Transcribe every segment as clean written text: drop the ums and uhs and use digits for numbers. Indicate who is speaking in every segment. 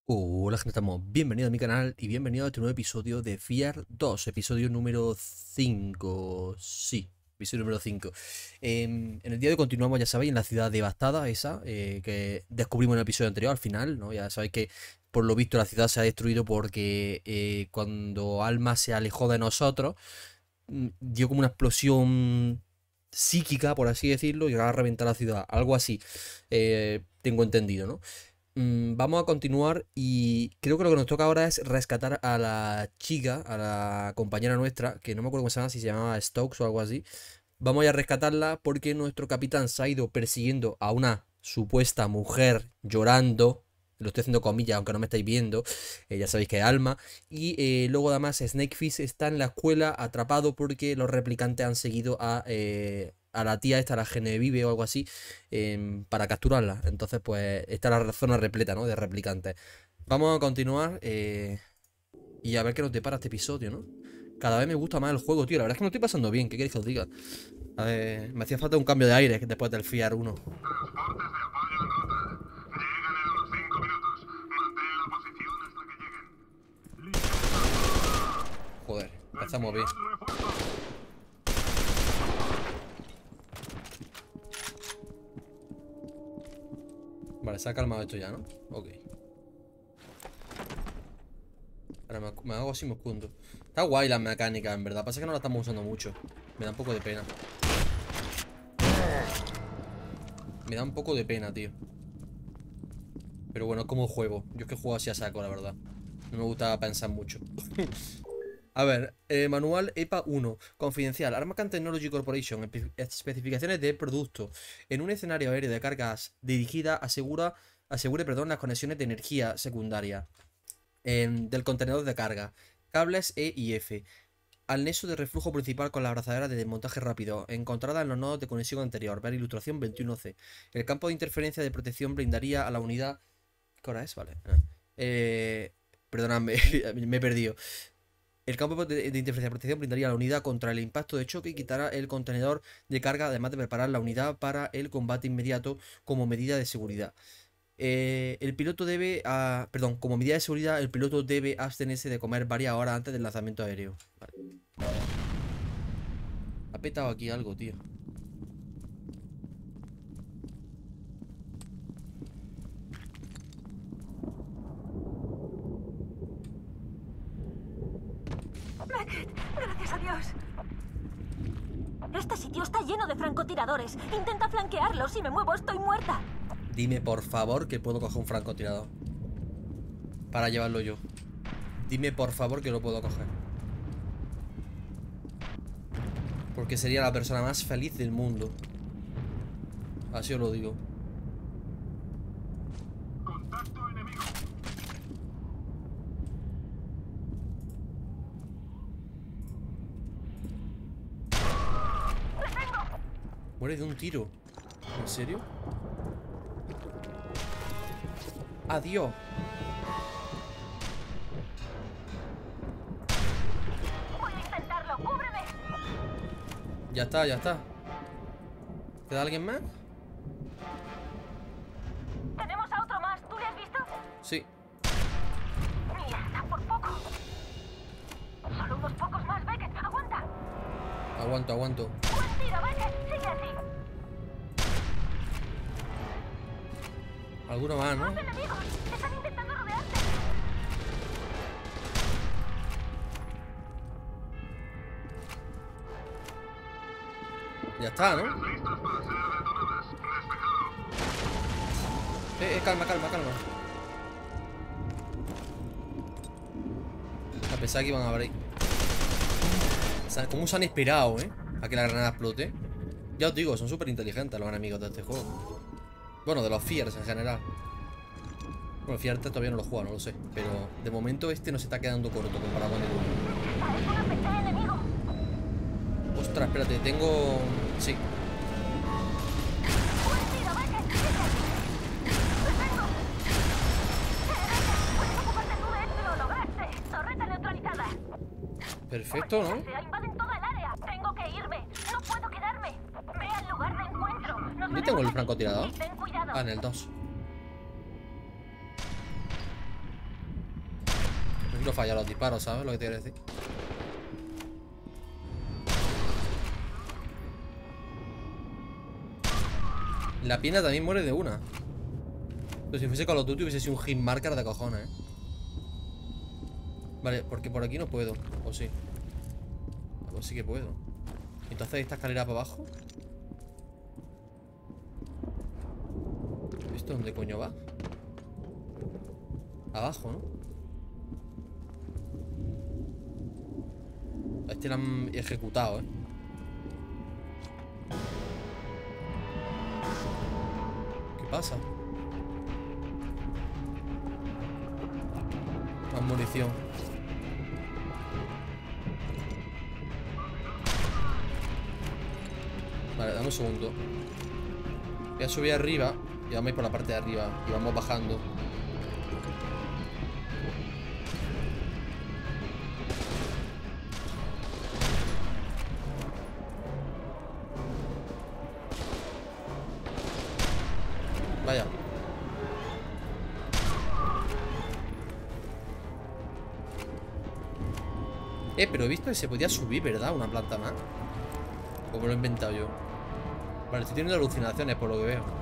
Speaker 1: Hola gente, estamos bienvenidos a mi canal y bienvenidos a este nuevo episodio de Fear 2, episodio número 5. Sí, episodio número 5. En el día de hoy continuamos, ya sabéis, en la ciudad devastada esa que descubrimos en el episodio anterior al final, ¿no? Ya sabéis que por lo visto la ciudad se ha destruido porque cuando Alma se alejó de nosotros, dio como una explosión psíquica, por así decirlo, y ahora a reventar la ciudad, algo así, tengo entendido, ¿no? Vamos a continuar y creo que lo que nos toca ahora es rescatar a la chica, a la compañera nuestra, que no me acuerdo cómo se llama, si se llamaba Stokes o algo así. Vamos a ir a rescatarla porque nuestro capitán se ha ido persiguiendo a una supuesta mujer llorando. Lo estoy haciendo comillas, aunque no me estáis viendo. Ya sabéis que es Alma. Y luego además Snakefish está en la escuela atrapado porque los replicantes han seguido a la tía esta, la Genevieve o algo así, para capturarla. Entonces, pues, está la zona repleta, ¿no? De replicantes. Vamos a continuar y a ver qué nos depara este episodio, ¿no? Cada vez me gusta más el juego, tío. La verdad es que me estoy pasando bien. ¿Qué queréis que os diga? A ver, me hacía falta un cambio de aire después del FIAR 1.
Speaker 2: Transportes de apoyo en ruta. Llegan en unos 5 minutos. Mantén la posición hasta que lleguen.
Speaker 1: Joder, empezamos bien.
Speaker 2: Enviad refuerzos.
Speaker 1: Vale, se ha calmado esto ya, ¿no? Ok. Ahora me hago así y me escondo. Está guay la mecánica, en verdad. Pasa que no la estamos usando mucho. Me da un poco de pena. Me da un poco de pena, tío. Pero bueno, es como juego. Yo es que juego así a saco, la verdad. No me gusta pensar mucho. A ver, manual EPA 1. Confidencial. Armacan Technology Corporation. Especificaciones de producto. En un escenario aéreo de cargas dirigida, asegure, perdón, las conexiones de energía secundaria del contenedor de carga. Cables E y F. Al nexo de reflujo principal con la abrazadera de desmontaje rápido, encontrada en los nodos de conexión anterior. Ver ilustración 21C. El campo de interferencia de protección blindaría a la unidad. ¿Qué hora es? Vale. Perdóname, me he perdido. El campo de interferencia de protección blindaría a la unidad contra el impacto de choque y quitará el contenedor de carga, además de preparar la unidad para el combate inmediato como medida de seguridad. El piloto debe, perdón, como medida de seguridad, el piloto debe abstenerse de comer varias horas antes del lanzamiento aéreo. Vale. Ha petado aquí algo, tío.
Speaker 3: Beckett, gracias a Dios. Este sitio está lleno de francotiradores. Intenta flanquearlos. Si me muevo, estoy muerta.
Speaker 1: Dime, por favor, que puedo coger un francotirador para llevarlo yo. Dime, por favor, que lo puedo coger. Porque sería la persona más feliz del mundo. Así os lo digo.
Speaker 2: Contacto enemigo.
Speaker 1: Muere de un tiro. ¿En serio? ¡Adiós!
Speaker 3: Voy a intentarlo. ¡Cúbreme!
Speaker 1: Ya está, ya está. ¿Queda alguien más?
Speaker 3: Tenemos a otro más. ¿Tú le has visto?
Speaker 1: Sí.
Speaker 3: Mierda, por poco. Solo unos pocos más, Beckett. Aguanta.
Speaker 1: Aguanto, aguanto.
Speaker 3: Buen tiro, Beckett. Sigue así.
Speaker 1: Alguno más, ¿no?
Speaker 3: ¡Más enemigos! Están intentando rodearte.
Speaker 1: Ya está, ¿no?
Speaker 2: Listos para ser detonadas. Despejado.
Speaker 1: Calma, calma, calma. A pesar que iban a abrir. O sea, ¿cómo se han esperado, a que la granada explote? Ya os digo, son súper inteligentes los enemigos de este juego. Bueno, de los Fears en general. Bueno, Fear todavía no lo juego, no lo sé. Pero de momento este no se está quedando corto comparado con el 1.
Speaker 3: Parece una PC enemigo.
Speaker 1: Ostras, espérate, tengo... Sí.
Speaker 3: Buen tiro, Beckett. Sigue así. ¡Detengo! Puedes ocuparte tú de esto. Lo lograste. Torreta neutralizada.
Speaker 1: Perfecto, ¿no?
Speaker 3: Se invaden toda el área. Tengo que irme. No puedo quedarme. Ve al lugar de encuentro. Nos
Speaker 1: ¿Dónde
Speaker 3: veremos
Speaker 1: tengo el
Speaker 3: allí.
Speaker 1: francotirador?
Speaker 3: Y ten cuidado.
Speaker 1: Ah, en el 2. No falla los disparos, ¿sabes lo que te quiero decir? La pierna también muere de una. Pero si fuese Call of Duty hubiese sido un hit marker de cojones, Vale, porque por aquí no puedo. ¿O sí? Pues sí que puedo. Entonces, ¿esta escalera para abajo? ¿Esto dónde coño va? Abajo, ¿no? A este lo han ejecutado, ¿Qué pasa? Más munición. Vale, dame un segundo. Voy a subir arriba. Y vamos a ir por la parte de arriba. Y vamos bajando. Vaya. Pero he visto que se podía subir, ¿verdad? Una planta más. O me lo he inventado yo. Vale, estoy teniendo alucinaciones por lo que veo.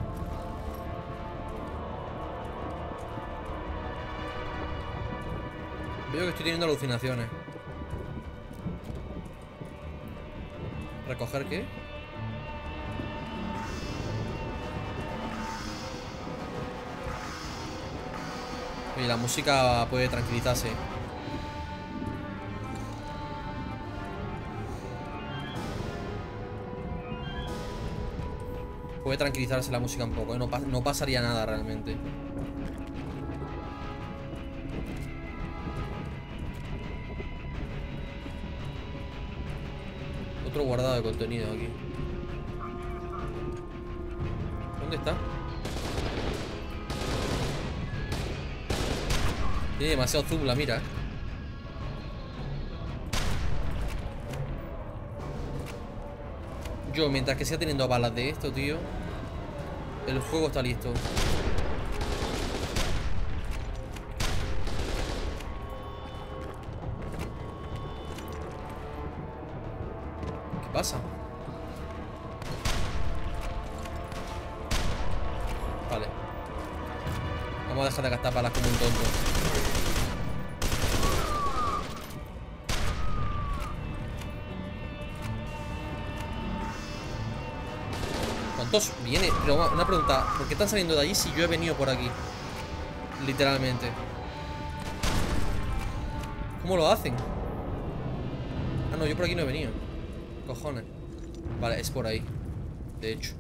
Speaker 1: Veo que estoy teniendo alucinaciones. ¿Recoger qué? Oye, la música puede tranquilizarse. Puede tranquilizarse la música un poco, ¿eh? No pasaría nada realmente. Otro guardado de contenido aquí. ¿Dónde está? Tiene demasiado zoom la mira, Yo, mientras que siga teniendo balas de esto, tío, el juego está listo. ¿Qué pasa? Vale. Vamos a dejar de gastar balas como un tonto. ¿Cuántos viene? Pero una pregunta, ¿por qué están saliendo de allí si yo he venido por aquí? Literalmente. ¿Cómo lo hacen? Ah, no, yo por aquí no he venido. Cojones. Vale, es por ahí. De hecho.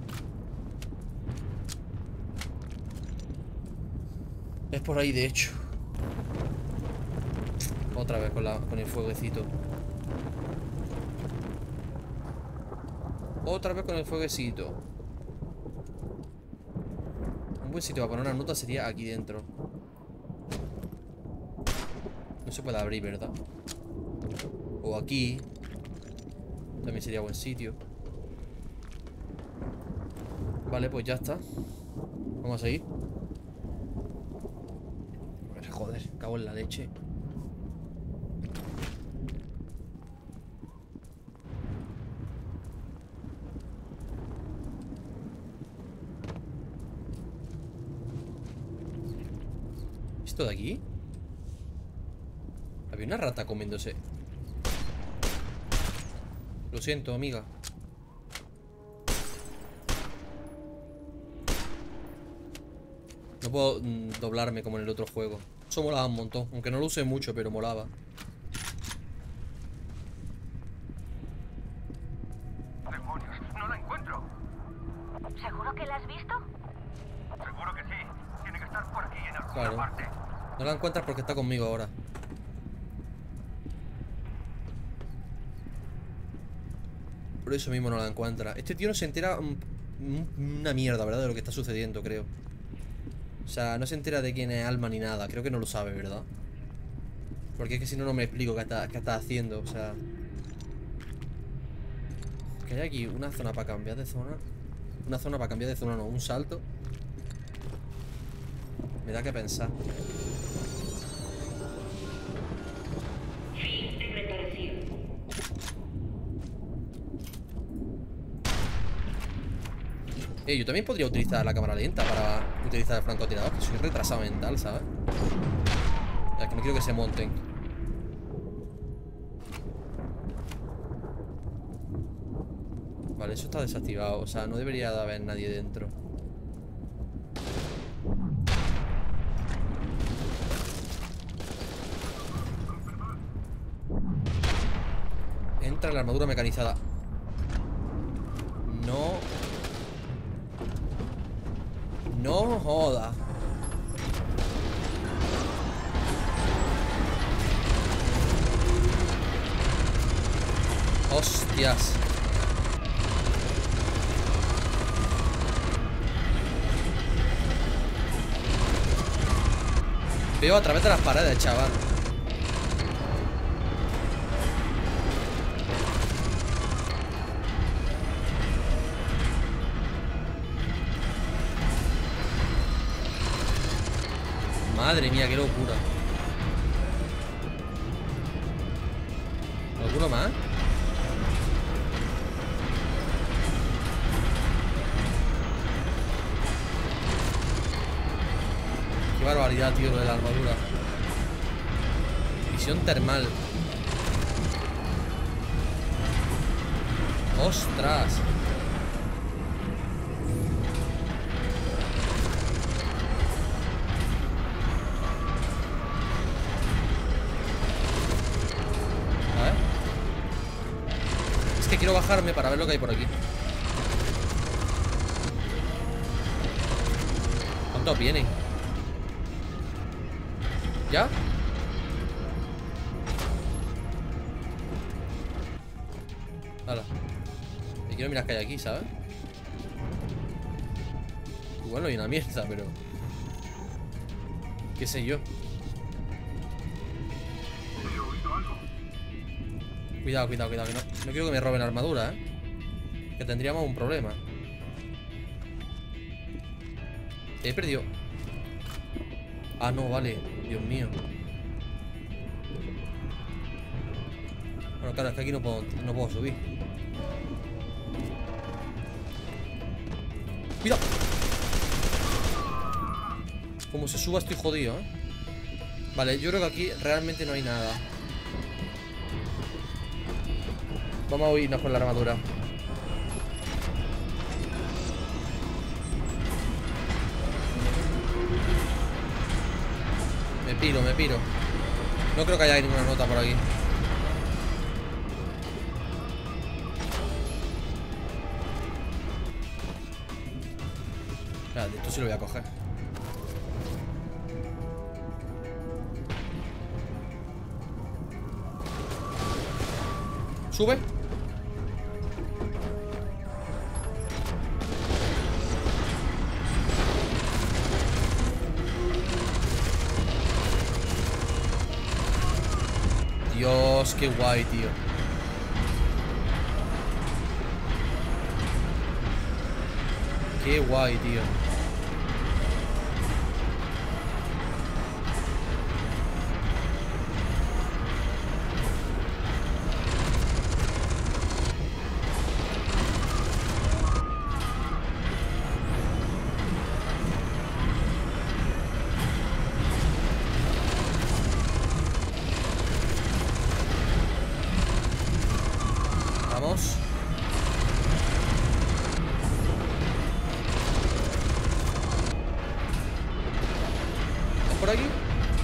Speaker 1: Es por ahí, de hecho. Otra vez con el fueguecito. Otra vez con el fueguecito. Un buen sitio para poner una nota sería aquí dentro. No se puede abrir, ¿verdad? O aquí. También sería buen sitio. Vale, pues ya está. Vamos a seguir. Joder, cago en la leche. ¿Esto de aquí? Había una rata comiéndose. Lo siento, amiga. No puedo doblarme como en el otro juego. Eso molaba un montón. Aunque no lo use mucho, pero molaba.
Speaker 2: ¡Demonios! ¡No la encuentro!
Speaker 3: ¿Seguro que la has visto?
Speaker 2: Seguro que sí. Tiene que estar por aquí en alguna
Speaker 1: Claro.
Speaker 2: parte.
Speaker 1: No la encuentras porque está conmigo ahora. Por eso mismo no la encuentra. Este tío no se entera una mierda, ¿verdad? De lo que está sucediendo, creo. O sea, no se entera de quién es Alma ni nada. Creo que no lo sabe, ¿verdad? Porque es que si no, no me explico qué está haciendo. O sea... Que hay aquí una zona para cambiar de zona. Una zona para cambiar de zona, no. Un salto. Me da que pensar. Yo también podría utilizar la cámara lenta para utilizar el francotirador, que soy retrasado mental, ¿sabes? Es que no quiero que se monten. Vale, eso está desactivado. O sea, no debería de haber nadie dentro. Entra la armadura mecanizada. No. No joda. Hostias. Veo a través de las paredes, chaval. Madre mía, qué locura. ¿Alguno más? Qué barbaridad, tío, lo de la armadura. Visión termal. ¡Ostras! A ver. Es que quiero bajarme para ver lo que hay por aquí. ¿Cuántos vienen? ¿Ya? Hala. Y quiero mirar qué hay aquí, ¿sabes? Bueno, hay una mierda, pero... ¿Qué sé yo?
Speaker 2: He oído algo.
Speaker 1: Cuidado, cuidado, cuidado, que no quiero que me roben la armadura, ¿eh? Que tendríamos un problema. He perdido. Ah, no, vale. Dios mío. Bueno, claro, es que aquí no puedo subir. ¡Cuidado! Como se suba estoy jodido, ¿eh? Vale, yo creo que aquí realmente no hay nada. Vamos a huirnos con la armadura. Me piro. No creo que haya ninguna nota por aquí. Espérate, esto sí lo voy a coger. Sube. Dios, qué guay, tío. Qué guay, tío. Vamos. ¿Estás por aquí?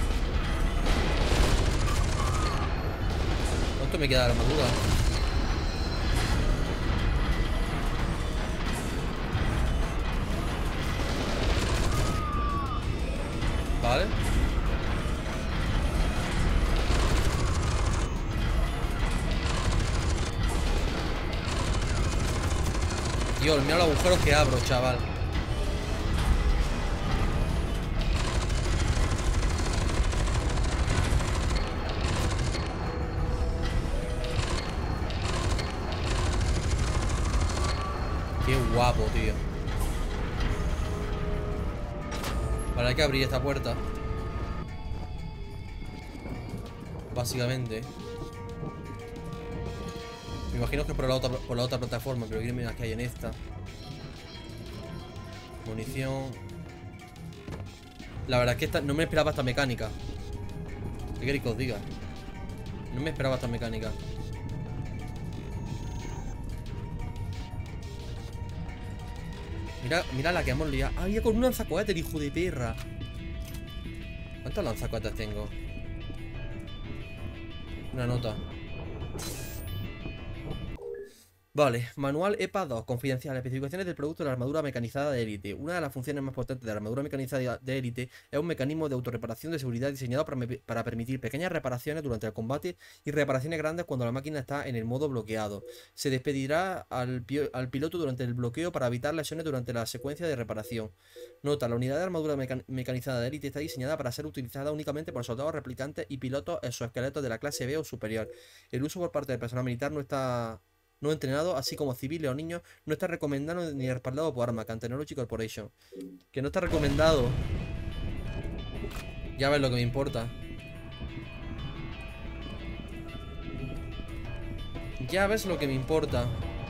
Speaker 1: ¿Cuánto me queda de armadura? Vale. Dios, mira los agujeros que abro, chaval. Qué guapo, tío. Vale, hay que abrir esta puerta. Básicamente. Me imagino que es por la otra plataforma, pero quiero mirar qué hay en esta. Munición. La verdad es que no me esperaba esta mecánica. ¿Qué queréis que os diga? No me esperaba esta mecánica. Mira la que hemos liado. Ah, ya con un lanzacohetes, hijo de perra. ¿Cuántos lanzacohetes tengo? Una nota. Vale, manual EPA 2, confidencial, especificaciones del producto de la armadura mecanizada de élite. Una de las funciones más potentes de la armadura mecanizada de élite es un mecanismo de autorreparación de seguridad diseñado para permitir pequeñas reparaciones durante el combate y reparaciones grandes cuando la máquina está en el modo bloqueado. Se despedirá al piloto durante el bloqueo para evitar lesiones durante la secuencia de reparación. Nota, la unidad de armadura mecanizada de élite está diseñada para ser utilizada únicamente por soldados replicantes y pilotos exoesqueletos de la clase B o superior. El uso por parte del personal militar no entrenado, así como civiles o niños, no está recomendado ni respaldado por Armacan Technology Corporation. Que no está recomendado. Ya ves lo que me importa. Ya ves lo que me importa.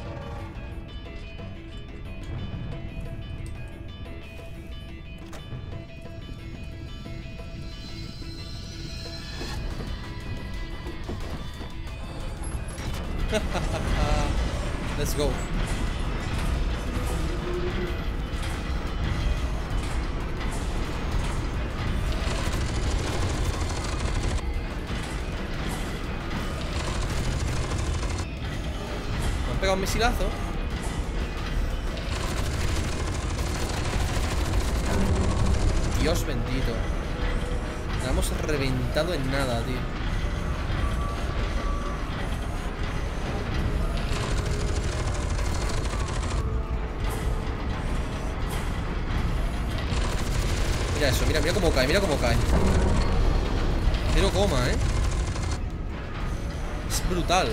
Speaker 1: Let's go. Me han pegado un misilazo. Dios bendito. La hemos reventado en nada, tío. Mira eso, mira cómo cae, mira cómo cae. 0, es brutal.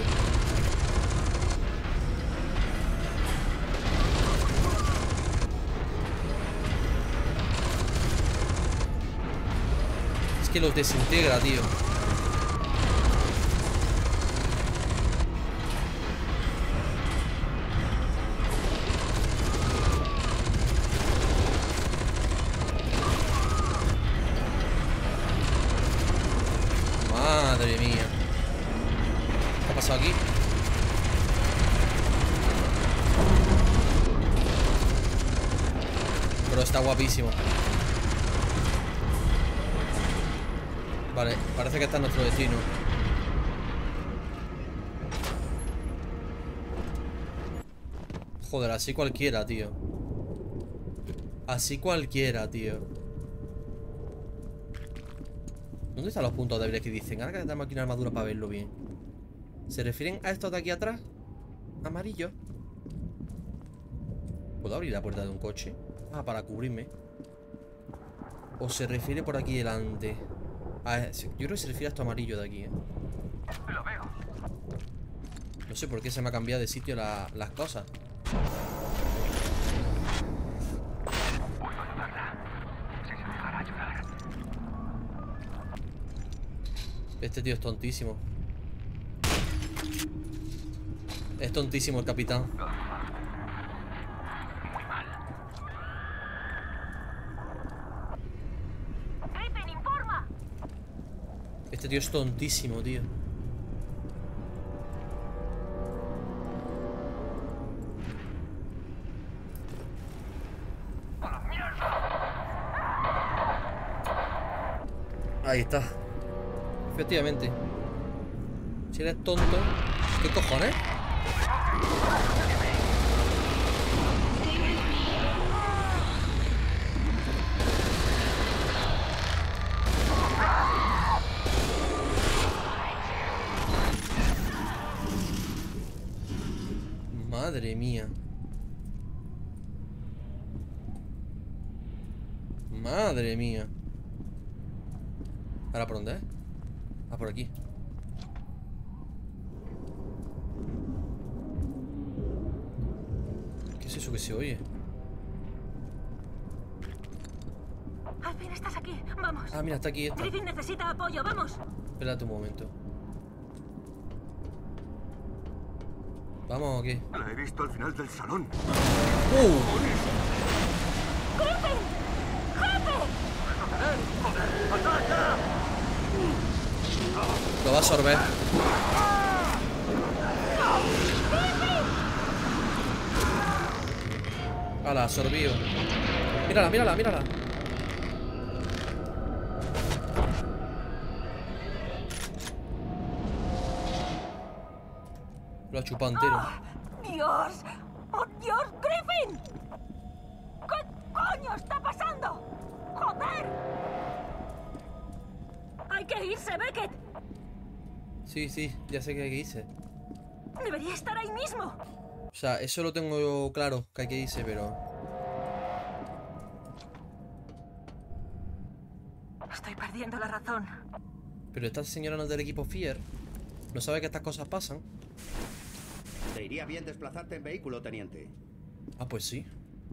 Speaker 1: Es que los desintegra, tío. Madre mía. ¿Qué ha pasado aquí? Pero está guapísimo. Vale, parece que está en nuestro destino. Joder, así cualquiera, tío. Así cualquiera, tío. ¿Dónde están los puntos débiles que dicen? Ahora que tenemos aquí una armadura para verlo bien. ¿Se refieren a estos de aquí atrás? Amarillo. ¿Puedo abrir la puerta de un coche? Ah, para cubrirme. ¿O se refiere por aquí delante? Ah, yo creo que se refiere a esto amarillo de aquí,
Speaker 2: Lo veo.
Speaker 1: No sé por qué se me ha cambiado de sitio las cosas.
Speaker 2: Puedo ayudarla. Si se dejara ayudar.
Speaker 1: Este tío es tontísimo. Es tontísimo el capitán.
Speaker 2: Muy mal.
Speaker 3: Griffin, informa.
Speaker 1: Este tío es tontísimo, tío. Ahí está. Efectivamente. Si eres tonto. ¿Qué cojones? Madre mía. Madre mía. ¿Ahora por dónde es? Ah, por aquí. ¿Qué es eso que se oye?
Speaker 3: Al fin estás aquí. Vamos.
Speaker 1: Ah, mira, está aquí esta.
Speaker 3: Griffin necesita apoyo. Vamos.
Speaker 1: Espérate un momento. ¿Vamos o qué?
Speaker 2: La he visto al final del salón.
Speaker 3: ¡Griffin! ¡Jefe!
Speaker 1: Lo va a absorber. Hala, absorbido. Mírala, mírala, mírala. Lo ha chupado entero.
Speaker 3: ¡Dios! ¡Oh, Dios! ¡Griffin! ¿Qué coño está pasando? ¡Joder! ¡Hay que irse, Beckett!
Speaker 1: Sí, sí, ya sé que hay que irse.
Speaker 3: ¡Debería estar ahí mismo!
Speaker 1: O sea, eso lo tengo yo claro, que hay que irse, pero...
Speaker 3: Estoy perdiendo la razón.
Speaker 1: Pero esta señora no es del equipo Fear. ¿No sabe que estas cosas pasan?
Speaker 4: Te iría bien desplazarte en vehículo, teniente.
Speaker 1: Ah, pues sí.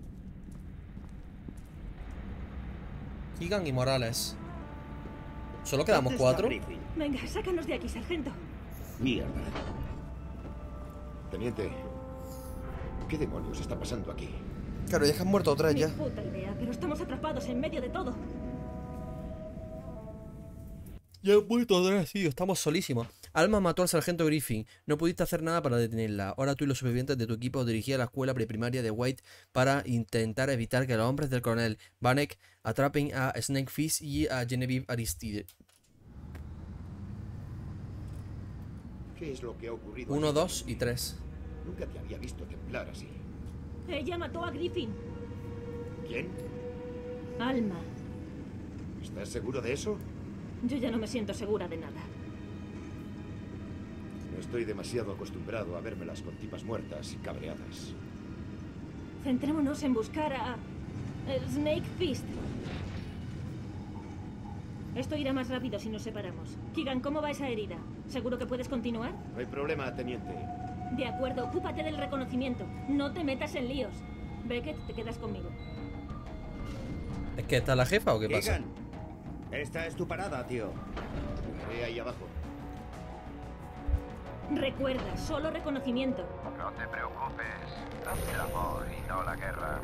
Speaker 1: Keegan y Morales. ¿Solo quedamos
Speaker 4: ¿Dónde está
Speaker 1: 4?
Speaker 4: Griffin?
Speaker 3: Venga, sácanos de aquí, sargento.
Speaker 4: Mierda.
Speaker 5: Teniente, ¿qué demonios está pasando aquí?
Speaker 1: Claro, ya que han muerto 3
Speaker 3: Ni
Speaker 1: ya.
Speaker 3: puta idea, pero estamos atrapados en medio de todo.
Speaker 1: Ya han muerto 3, tío. Estamos solísimos. Alma mató al sargento Griffin. No pudiste hacer nada para detenerla. Ahora tú y los supervivientes de tu equipo os dirigís a la escuela preprimaria de White para intentar evitar que los hombres del coronel Vanek atrapen a Snake Fish y a Genevieve Aristide.
Speaker 5: ¿Qué es lo que ha ocurrido?
Speaker 1: 1,
Speaker 5: aquí?
Speaker 1: 2 y 3.
Speaker 5: Nunca te había visto temblar así.
Speaker 3: Ella mató a Griffin.
Speaker 5: ¿Quién?
Speaker 3: Alma.
Speaker 5: ¿Estás seguro de eso?
Speaker 3: Yo ya no me siento segura de nada.
Speaker 5: No estoy demasiado acostumbrado a vérmelas con tipas muertas y cabreadas.
Speaker 3: Centrémonos en buscar a... Snake Fist. Esto irá más rápido si nos separamos. Keegan, ¿cómo va esa herida? ¿Seguro que puedes continuar?
Speaker 5: No hay problema, teniente.
Speaker 3: De acuerdo, ocúpate del reconocimiento. No te metas en líos. Beckett, te quedas conmigo.
Speaker 1: ¿Es que está la jefa o qué pasa?
Speaker 4: Keegan, esta es tu parada, tío.
Speaker 5: Ve ahí abajo.
Speaker 3: Recuerda, solo reconocimiento.
Speaker 6: No te preocupes, haz el amor y no la guerra.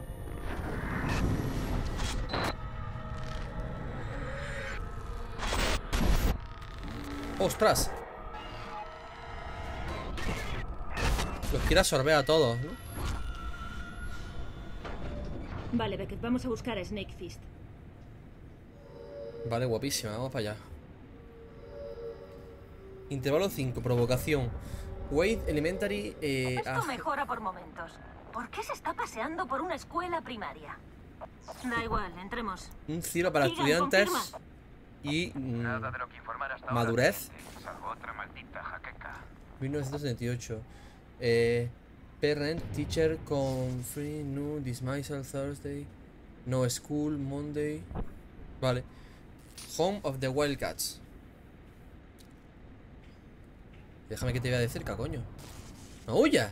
Speaker 1: ¡Ostras! Los quiere absorber a todos, ¿no?
Speaker 3: Vale, Beckett, vamos a buscar a Snake Fist.
Speaker 1: Vale, guapísima, vamos para allá. Intervalo 5, provocación. Wade Elementary.
Speaker 3: Esto mejora por momentos. ¿Por qué se está paseando por una escuela primaria? Da igual, entremos.
Speaker 1: Un cielo para
Speaker 3: Keegan,
Speaker 1: estudiantes.
Speaker 3: confirma.
Speaker 1: Y.
Speaker 6: Nada de lo que informar hasta
Speaker 1: Madurez.
Speaker 6: ahora, teniente, salvo otra maldita jaqueca.
Speaker 1: 1978. Parent, teacher con free, no, dismissal Thursday. No school, Monday. Vale. Home of the Wildcats. Déjame que te vea de cerca, coño. ¡No huyas!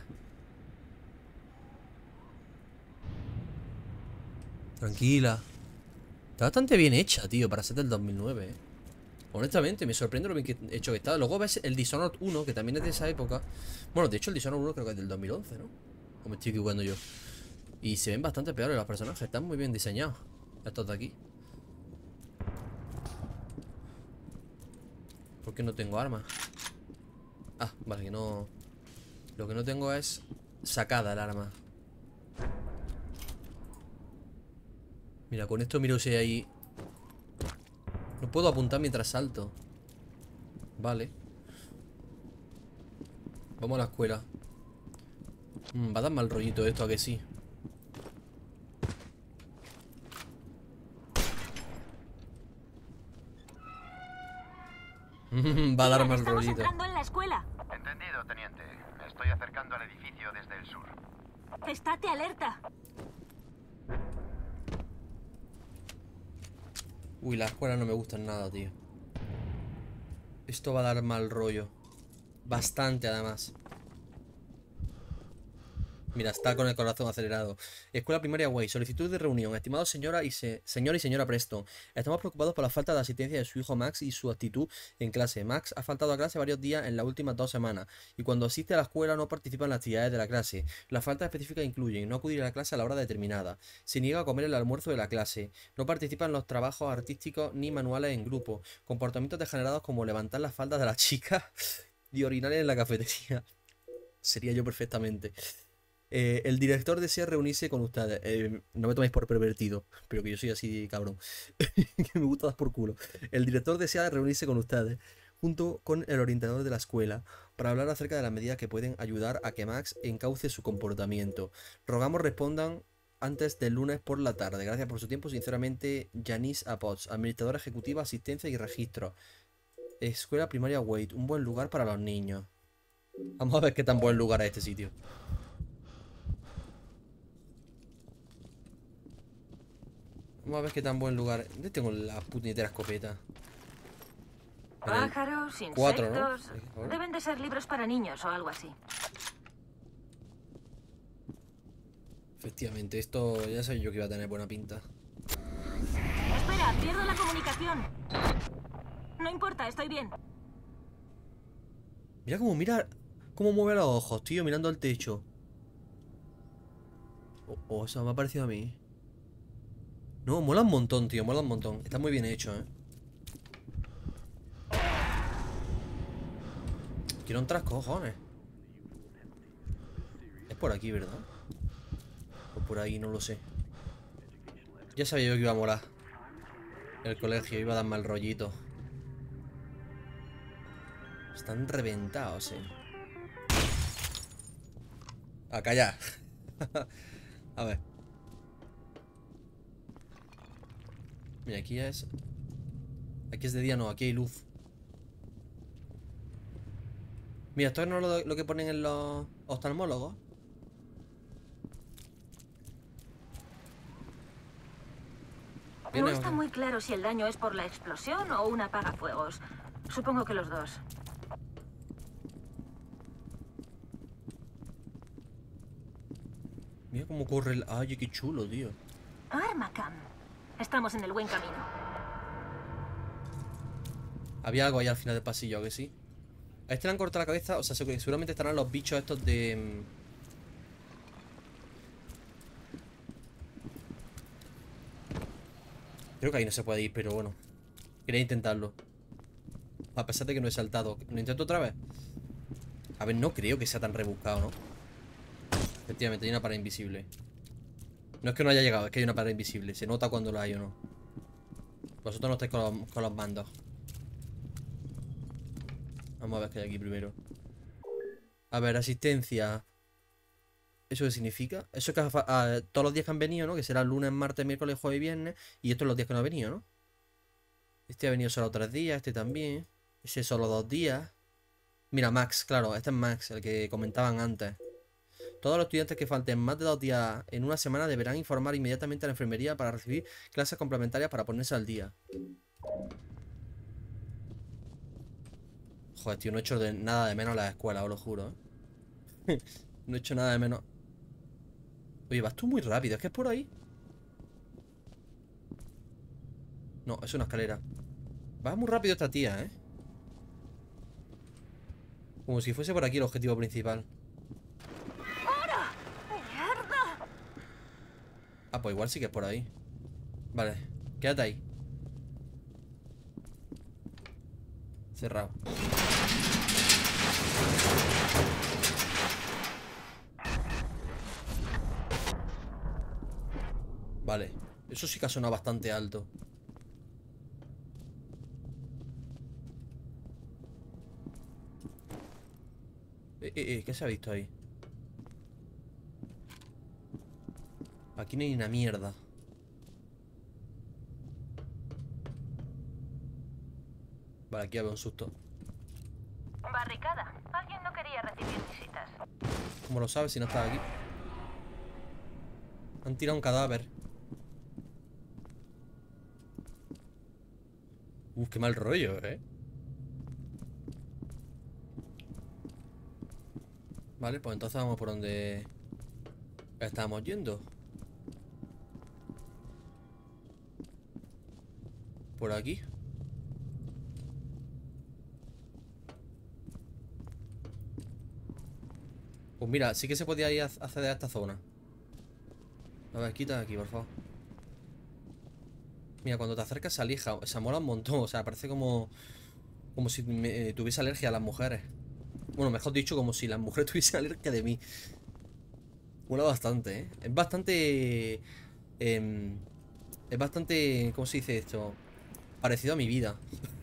Speaker 1: Tranquila. Está bastante bien hecha, tío, para ser del 2009, ¿eh? Honestamente, me sorprende lo bien que hecho que está. Luego ves el Dishonored 1, que también es de esa época. Bueno, de hecho el Dishonored 1 creo que es del 2011, ¿no? O me estoy equivocando yo. Y se ven bastante peores los personajes. Están muy bien diseñados. Estos de aquí. ¿Por qué no tengo armas? Ah, vale, que no... Lo que no tengo es sacada el arma. Mira, con esto miro si hay ahí... No puedo apuntar mientras salto. Vale. Vamos a la escuela. Va a dar mal rollito esto, ¿a que sí? Va a dar mal
Speaker 3: Estamos
Speaker 1: rollito.
Speaker 3: entrando en la escuela.
Speaker 6: Entendido, teniente. Me estoy acercando al edificio desde el sur.
Speaker 3: Estate alerta.
Speaker 1: Uy, la escuela no me gusta nada, tío. Esto va a dar mal rollo. Bastante, además. Mira, está con el corazón acelerado. Escuela primaria Way. Solicitud de reunión. Estimado señor y señora Preston. Estamos preocupados por la falta de asistencia de su hijo Max y su actitud en clase. Max ha faltado a clase varios días en las últimas 2 semanas. Y cuando asiste a la escuela no participa en las actividades de la clase. Las faltas específicas incluyen no acudir a la clase a la hora determinada. Se niega a comer el almuerzo de la clase. No participa en los trabajos artísticos ni manuales en grupo. Comportamientos degenerados como levantar las faldas de la chica y orinar en la cafetería. Sería yo perfectamente. El director desea reunirse con ustedes. No me toméis por pervertido, pero que yo soy así, cabrón. Que me gusta dar por culo. El director desea reunirse con ustedes, junto con el orientador de la escuela, para hablar acerca de las medidas que pueden ayudar a que Max encauce su comportamiento. Rogamos respondan antes del lunes por la tarde. Gracias por su tiempo. Sinceramente, Janice Apots, administradora ejecutiva, asistencia y registro. Escuela primaria Wade, un buen lugar para los niños. Vamos a ver qué tan buen lugar es este sitio. Vamos a ver qué tan buen lugar. ¿Dónde tengo la puñetera escopeta?
Speaker 3: Pájaros,
Speaker 1: 4, ¿no?
Speaker 3: insectos... Deben de ser libros para niños o algo así.
Speaker 1: Efectivamente, esto ya sabía yo que iba a tener buena pinta.
Speaker 3: Espera, pierdo la comunicación. No importa, estoy bien.
Speaker 1: Mira cómo mueve los ojos, tío, mirando al techo. Oh, eso me ha parecido a mí. No, mola un montón, tío, mola un montón. Está muy bien hecho, Quiero entrar, cojones. Es por aquí, ¿verdad? O por ahí, no lo sé. Ya sabía yo que iba a molar el colegio, iba a dar mal rollito. Están reventados, A callar. A ver. Mira, aquí es... Aquí es de día, no, aquí hay luz. Mira, esto no es lo que ponen en los oftalmólogos.
Speaker 3: No está muy claro si el daño es por la explosión o un apagafuegos. Supongo que los dos.
Speaker 1: Mira cómo corre el... Ay, qué chulo, tío.
Speaker 3: Armacam. Estamos en el buen camino.
Speaker 1: Había algo ahí al final del pasillo, ¿a que sí? A este le han cortado la cabeza. O sea, seguramente estarán los bichos estos de... Creo que ahí no se puede ir, pero bueno. Quería intentarlo. A pesar de que no he saltado. ¿Lo intento otra vez? A ver, no creo que sea tan rebuscado, ¿no? Efectivamente, hay una pared invisible. No es que no haya llegado, es que hay una pared invisible. Se nota cuando la hay o no. Vosotros no estáis con los mandos. Vamos a ver qué hay aquí primero. A ver, asistencia. ¿Eso qué significa? Eso es que todos los días que han venido, ¿no? Que será lunes, martes, miércoles, jueves y viernes. Y estos son los días que no han venido, ¿no? Este ha venido solo 3 días, este también. Ese solo 2 días. Mira, Max, claro, este es Max, el que comentaban antes. Todos los estudiantes que falten más de 2 días en una semana deberán informar inmediatamente a la enfermería para recibir clases complementarias para ponerse al día. Joder, tío, no he hecho nada de menos a la escuela, os lo juro, No he hecho nada de menos. Oye, vas tú muy rápido, es que es por ahí. No, es una escalera. Va muy rápido esta tía, Como si fuese por aquí el objetivo principal.
Speaker 3: ¡Mierda!
Speaker 1: Ah, pues igual sí que es por ahí. Vale, quédate ahí. Cerrado. Vale, eso sí que ha sonado bastante alto. ¿Qué se ha visto ahí? Aquí no hay una mierda. Vale, aquí había un susto.
Speaker 3: Barricada. Alguien no quería recibir visitas.
Speaker 1: ¿Cómo lo sabes si no estaba aquí? Han tirado un cadáver. Qué mal rollo, Vale, pues entonces vamos por donde... Estamos yendo. Por aquí. Pues mira, sí que se podía ir a acceder a esta zona. A ver, quita aquí, por favor. Mira, cuando te acercas se aleja. Se mola un montón. O sea, parece como si tuviese alergia a las mujeres. Bueno, mejor dicho, como si las mujeres tuviesen alergia de mí. Mola bastante, ¿eh? Es bastante... es bastante... ¿Cómo se dice esto? Parecido a mi vida.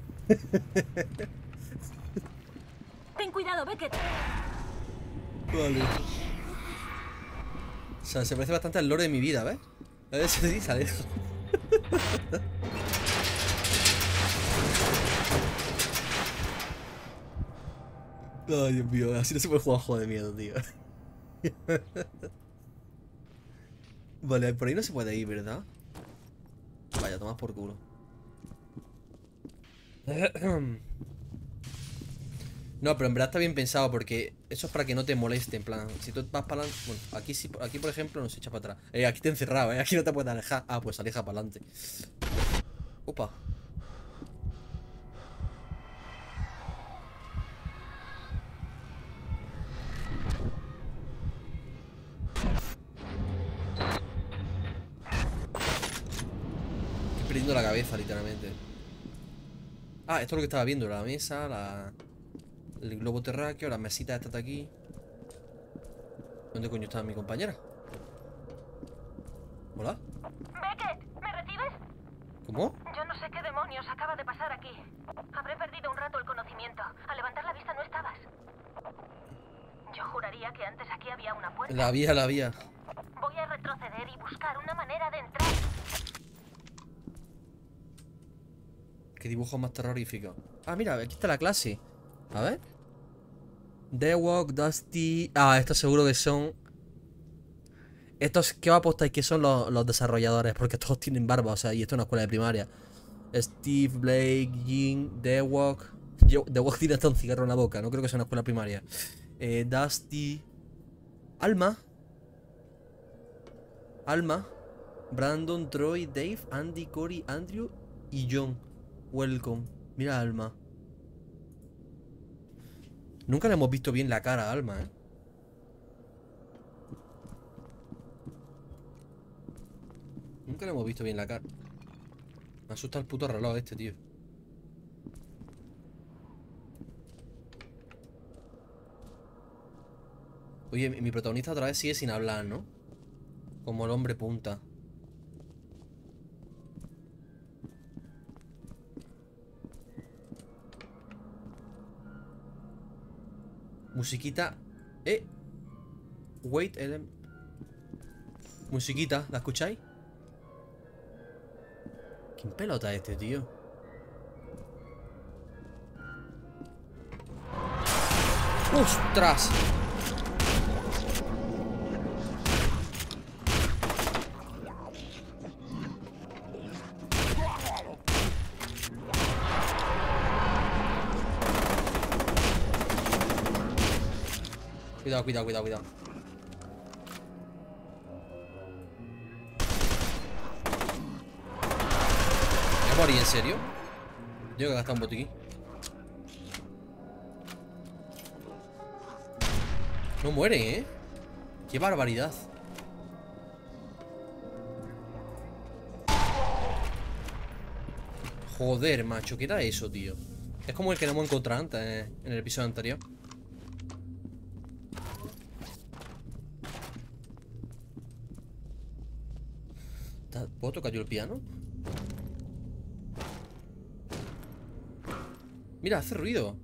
Speaker 3: Ten cuidado, Beckett.
Speaker 1: Vale. O sea, se parece bastante al lore de mi vida, ¿ves? A ver si se aleja. Ay, Dios mío, así no se puede jugar un juego de miedo, tío. Vale, por ahí no se puede ir, ¿verdad? Vaya, tomas por culo. No, pero en verdad está bien pensado porque eso es para que no te moleste, en plan, si tú vas para adelante, bueno, aquí sí, aquí por ejemplo no se echa para atrás. Aquí te he encerrado, aquí no te puedes alejar. Ah, pues aleja para adelante. Opa. Estoy perdiendo la cabeza, literalmente. Ah, esto es lo que estaba viendo, la mesa, el globo terráqueo, las mesitas estas de aquí. ¿Dónde coño está mi compañera? ¿Hola?
Speaker 3: Beckett, ¿me recibes?
Speaker 1: ¿Cómo?
Speaker 3: Yo no sé qué demonios acaba de pasar aquí. Habré perdido un rato el conocimiento. Al levantar la vista no estabas. Yo juraría que antes aquí había una puerta.
Speaker 1: La había.
Speaker 3: Voy a retroceder y buscar una manera de entrar.
Speaker 1: Qué dibujo más terrorífico. Ah, mira, aquí está la clase. A ver. Dewok, Dusty. Ah, estos seguro que son. Estos, ¿qué os apostáis que son los desarrolladores? Porque todos tienen barba, o sea, y esto es una escuela de primaria. Steve, Blake, Jin, Dewok. Dewok tiene hasta un cigarro en la boca, no creo que sea una escuela primaria. Dusty. Alma, Brandon, Troy, Dave, Andy, Cory, Andrew y John. Welcome. Mira a Alma. Nunca le hemos visto bien la cara a Alma, ¿eh? Nunca le hemos visto bien la cara. Me asusta el puto reloj este, tío. Oye, mi protagonista otra vez sigue sin hablar, ¿no? Como el hombre punta. Musiquita. Wait, musiquita, ¿la escucháis? ¿Quién pelota es este, tío? ¡Ostras! Cuidado. ¿Voy a morir, en serio? Tengo que gastar un botiquín. No muere, ¿eh? ¡Qué barbaridad! Joder, macho, ¿qué era eso, tío? Es como el que no hemos encontrado antes, en el episodio anterior. ¿Puedo tocar yo el piano? Mira, hace ruido.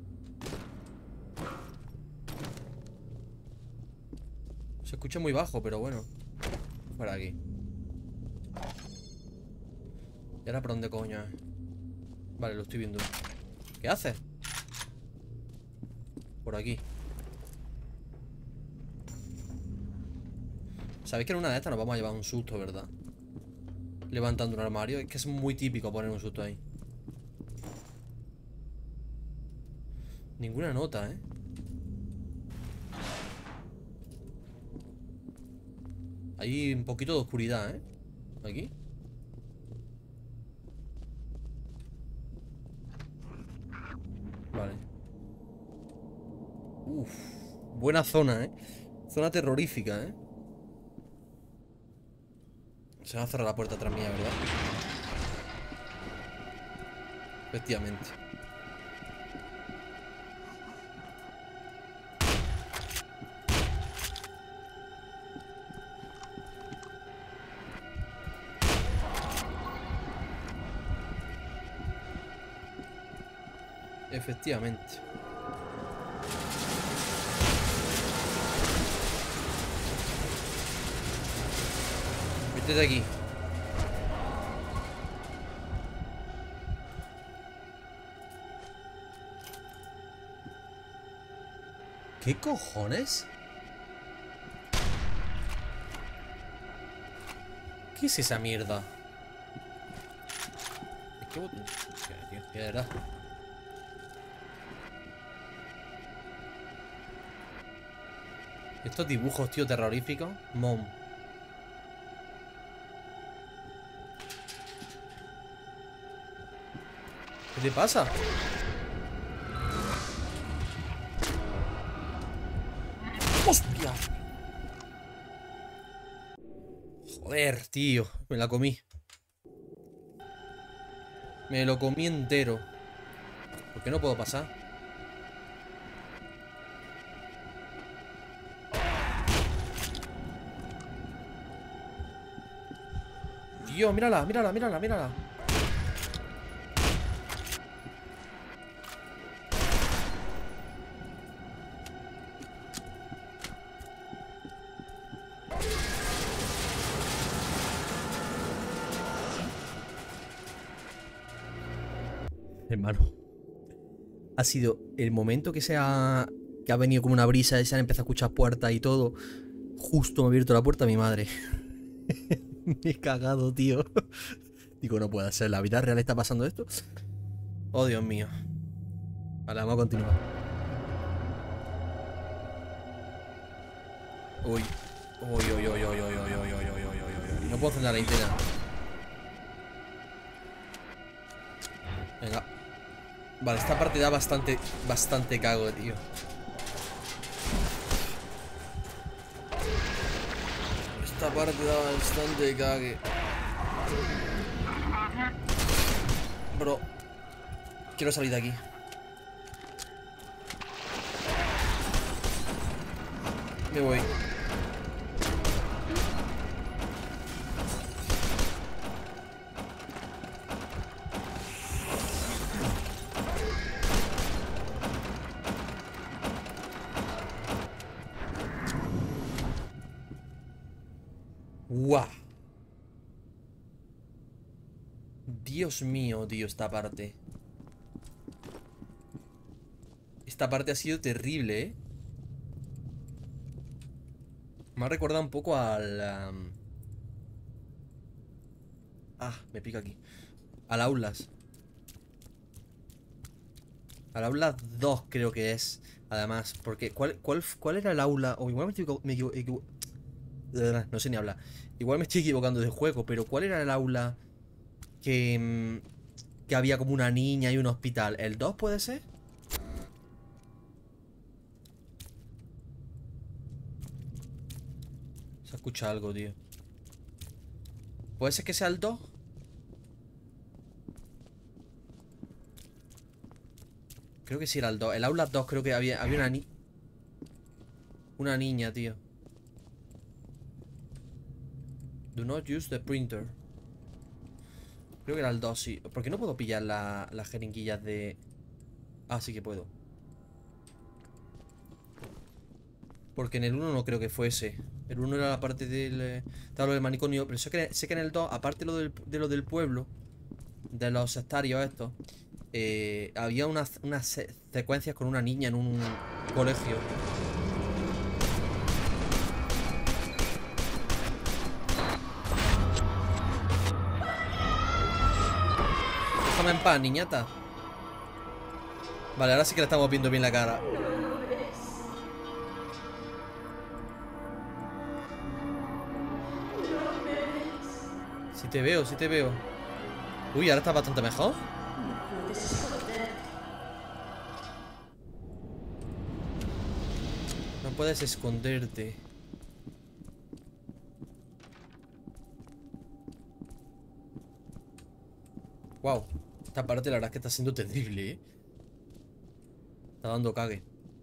Speaker 1: Se escucha muy bajo, pero bueno. Por aquí. ¿Y ahora por dónde coño es? Vale, lo estoy viendo. ¿Qué hace? Por aquí. Sabéis que en una de estas nos vamos a llevar un susto, ¿verdad? Levantando un armario. Es que es muy típico poner un susto ahí. Ninguna nota, ¿eh? Hay un poquito de oscuridad, ¿eh? Aquí. Vale. Uf. Buena zona, ¿eh? Zona terrorífica, ¿eh? Se va a cerrar la puerta atrás mía, ¿verdad? Efectivamente. Efectivamente. Vete de aquí. ¿Qué cojones? ¿Qué es esa mierda? ¿Qué botón? ¿Qué era? Estos dibujos, tío, terroríficos. Mom. ¿Qué te pasa? ¡Hostia! Joder, tío. Me la comí. Me lo comí entero. ¿Por qué no puedo pasar? Tío, mírala, mírala, mírala, mírala. Hermano, ha sido el momento que ha venido como una brisa y se han empezado a escuchar puertas y todo. Justo me ha abierto la puerta a mi madre. Me he cagado, tío. Digo, no puede ser. ¿En la vida real está pasando esto? Oh, Dios mío. Vale, vamos a continuar. Uy. Uy, uy, uy, uy, uy, uy, uy, uy, uy, uy, uy, uy. No puedo encender la linterna. Venga. Vale, esta parte da bastante cago, tío. Esta parte da bastante cague. Bro, quiero salir de aquí. Me voy. ¡Guau! Dios mío, tío, esta parte. Esta parte ha sido terrible, ¿eh? Me ha recordado un poco al... me pica aquí. Al Outlast. Al Outlast 2 creo que es. Además, porque... ¿Cuál era el aula? O igual no sé ni hablar. Igual me estoy equivocando de juego, pero ¿cuál era el aula que había como una niña y un hospital? ¿El 2 puede ser? Se escucha algo, tío. ¿Puede ser que sea el 2? Creo que sí era el 2. El aula 2 creo que había una niña, tío. Do not use the printer. Creo que era el 2, sí. ¿Por qué no puedo pillar las jeringuillas de...? Ah, sí que puedo. Porque en el 1 no creo que fuese. El 1 era la parte del... Estaba lo del manicomio. Pero sé que en el 2, aparte de lo del pueblo, de los sectarios estos, había unas secuencias con una niña en un colegio. Déjame en paz, niñata. Vale, ahora sí que le estamos viendo bien la cara. Sí te veo, sí te veo. Uy, ahora está bastante mejor. No puedes esconderte. Wow, esta parte la verdad es que está siendo terrible, ¿eh? Está dando cague.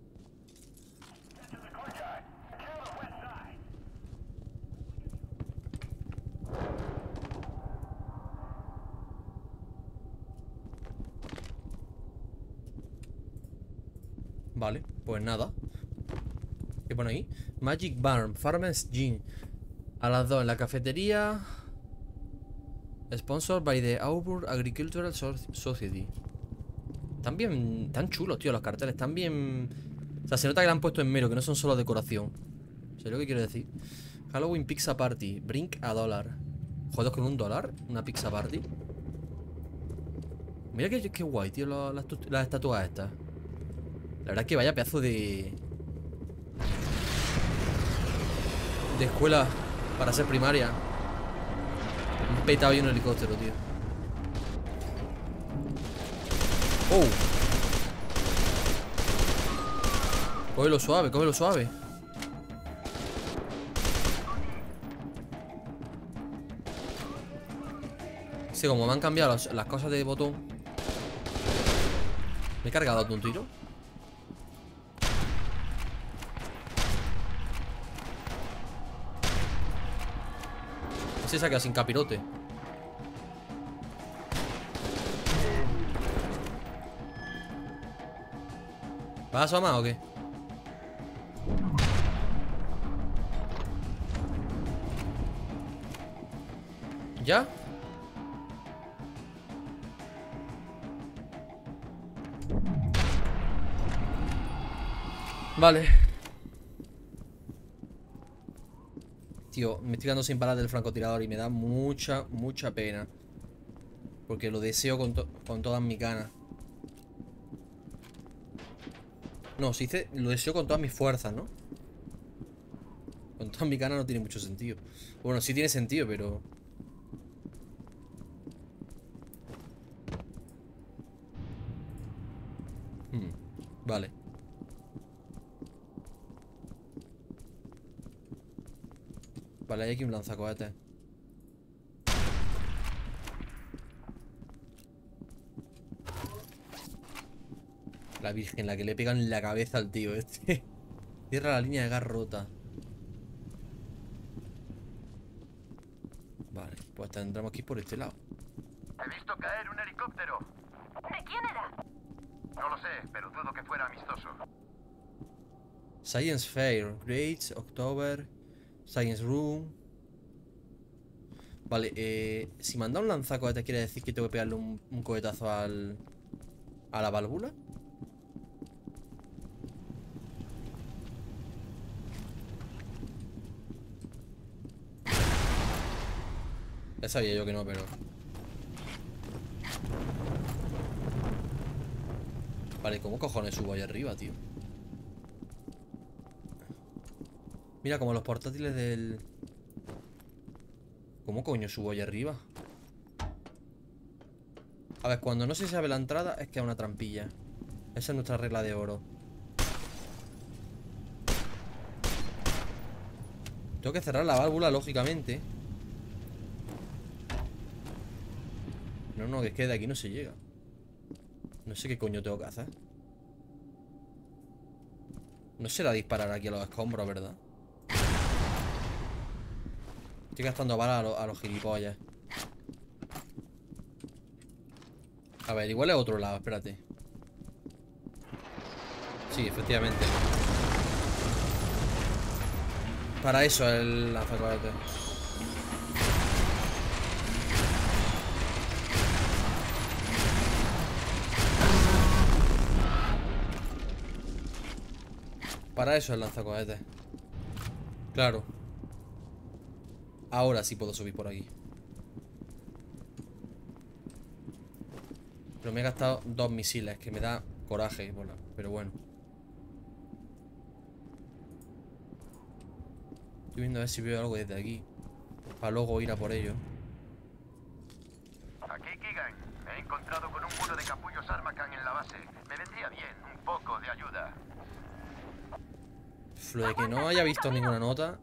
Speaker 1: Vale, pues nada. ¿Qué pone ahí? Magic Barn, Farmers Gin. A las 2 en la cafetería. Sponsored by the Auburn Agricultural Society. Están bien, tan chulos, tío, los carteles. Están bien. O sea, se nota que le han puesto en mero, que no son solo decoración. ¿Sabes lo que quiero decir? Halloween Pizza Party. Brink a $1. Joder, con $1, una pizza party. Mira qué guay, tío, las estatuas estas. La verdad es que vaya pedazo de escuela para ser primaria. Un petado y un helicóptero, tío. Oh. Cógelo suave, cógelo suave. Sí, como me han cambiado las cosas de botón. ¿Me he cargado de un tiro? Ese se ha quedado sin capirote. ¿Vas a asomar o qué? ¿Ya? Vale. Tío, me estoy quedando sin balas del francotirador y me da mucha pena. Porque lo deseo con todas mis ganas. No, se dice, lo deseo con todas mis fuerzas, ¿no? Con todas mis ganas no tiene mucho sentido. Bueno, sí tiene sentido, pero... Vale. Vale, hay aquí un lanzacohetes. La virgen, la que le pegan en la cabeza al tío este. Cierra la línea de gas rota. Vale, pues tendremos que ir por este lado.
Speaker 6: He visto caer un helicóptero.
Speaker 3: ¿De quién era?
Speaker 6: No lo sé, pero dudo que fuera amistoso.
Speaker 1: Science Fair, Grades, October, Science Room. Vale, si manda un lanzacohetes quiere decir que tengo que pegarle un cohetazo a la válvula. Ya sabía yo que no, pero... Vale, ¿cómo cojones subo ahí arriba, tío? Mira, como los portátiles del... ¿Cómo coño subo ahí arriba? A ver, cuando no se sabe la entrada es que es una trampilla. Esa es nuestra regla de oro. Tengo que cerrar la válvula, lógicamente. No, que es que de aquí no se llega. No sé qué coño tengo que hacer. No será disparar aquí a los escombros, ¿verdad? Estoy gastando balas a los gilipollas. A ver, igual es otro lado, espérate. Sí, efectivamente. Para eso el lanzacohetes. Para eso el lanzacohetes. Claro. Ahora sí puedo subir por aquí. Pero me he gastado 2 misiles, que me da coraje, pero bueno. Estoy viendo a ver si veo algo desde aquí, para luego ir a por ello.
Speaker 6: investigan. Me he encontrado con un muro de capullos Armacan en la base. Me vendría bien un poco de ayuda.
Speaker 1: Lo de que no haya visto ninguna nota.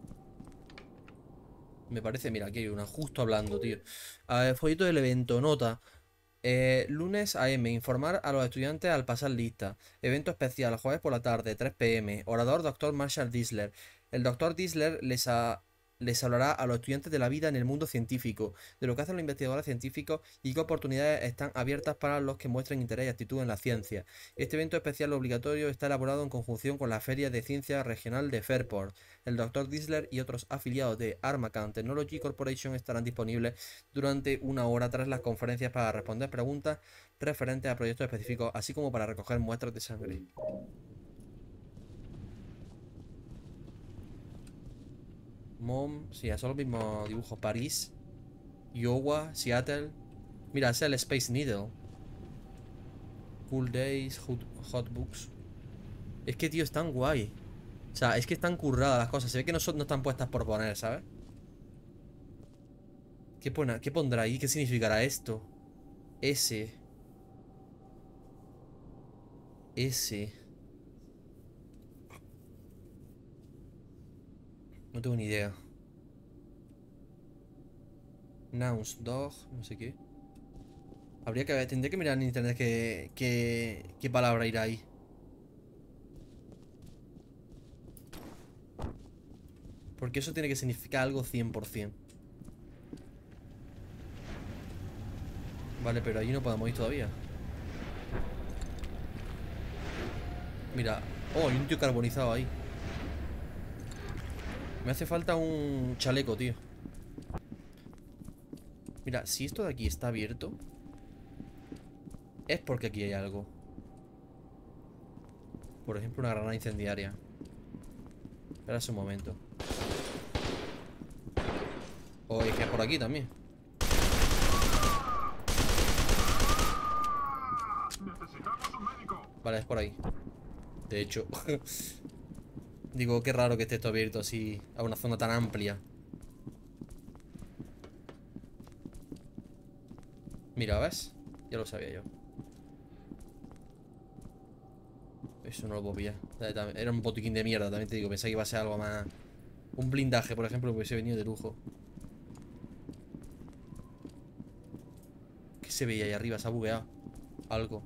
Speaker 1: Me parece, mira, aquí hay una justo hablando, tío. A ver, folleto del evento, nota. Lunes AM, informar a los estudiantes al pasar lista. Evento especial, jueves por la tarde, 3 PM. Orador, Dr. Marshall Disler. El Dr. Disler les hablará a los estudiantes de la vida en el mundo científico, de lo que hacen los investigadores científicos y qué oportunidades están abiertas para los que muestren interés y actitud en la ciencia. Este evento especial obligatorio está elaborado en conjunción con la Feria de Ciencia Regional de Fairport. El Dr. Disler y otros afiliados de Armacan Technology Corporation estarán disponibles durante 1 hora tras las conferencias para responder preguntas referentes a proyectos específicos, así como para recoger muestras de sangre. Mom, sí, son los mismos dibujos. París, Iowa, Seattle. Mira, ese es el Space Needle. Cool Days, Hot Books. Es que, tío, es tan guay. O sea, es que están curradas las cosas. Se ve que no están puestas por poner, ¿sabes? ¿Qué pondrá ahí? ¿Qué significará esto? S. No tengo ni idea. Nouns, dog, no sé qué. Tendría que mirar en internet qué palabra irá ahí. Porque eso tiene que significar algo 100%. Vale, pero allí no podemos ir todavía. Mira. Oh, hay un tío carbonizado ahí. Me hace falta un chaleco, tío. Mira, si esto de aquí está abierto, es porque aquí hay algo. Por ejemplo, una granada incendiaria. Espera un momento. O es que es por aquí también.
Speaker 2: Necesitamos un médico.
Speaker 1: Vale, es por ahí. De hecho. Digo, qué raro que esté esto abierto así a una zona tan amplia. Mira, ¿ves? Ya lo sabía yo. Eso no lo puedo pillar. Era un botiquín de mierda, también te digo. Pensé que iba a ser algo más... Un blindaje, por ejemplo, que hubiese venido de lujo. ¿Qué se veía ahí arriba? Se ha bugueado algo.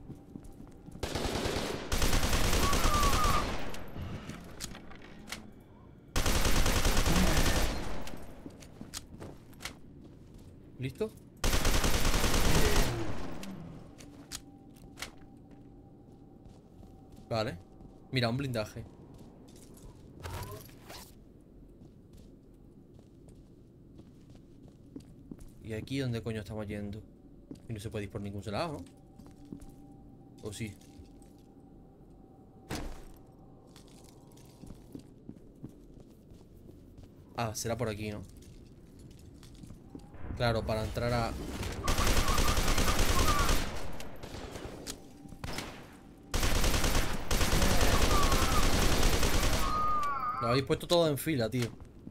Speaker 1: ¿Listo? Vale. Mira, un blindaje. ¿Y aquí dónde coño estamos yendo? Y no se puede ir por ningún lado, ¿no? ¿O sí? Ah, será por aquí, ¿no? Claro, para entrar a... Lo habéis puesto todo en fila, tío.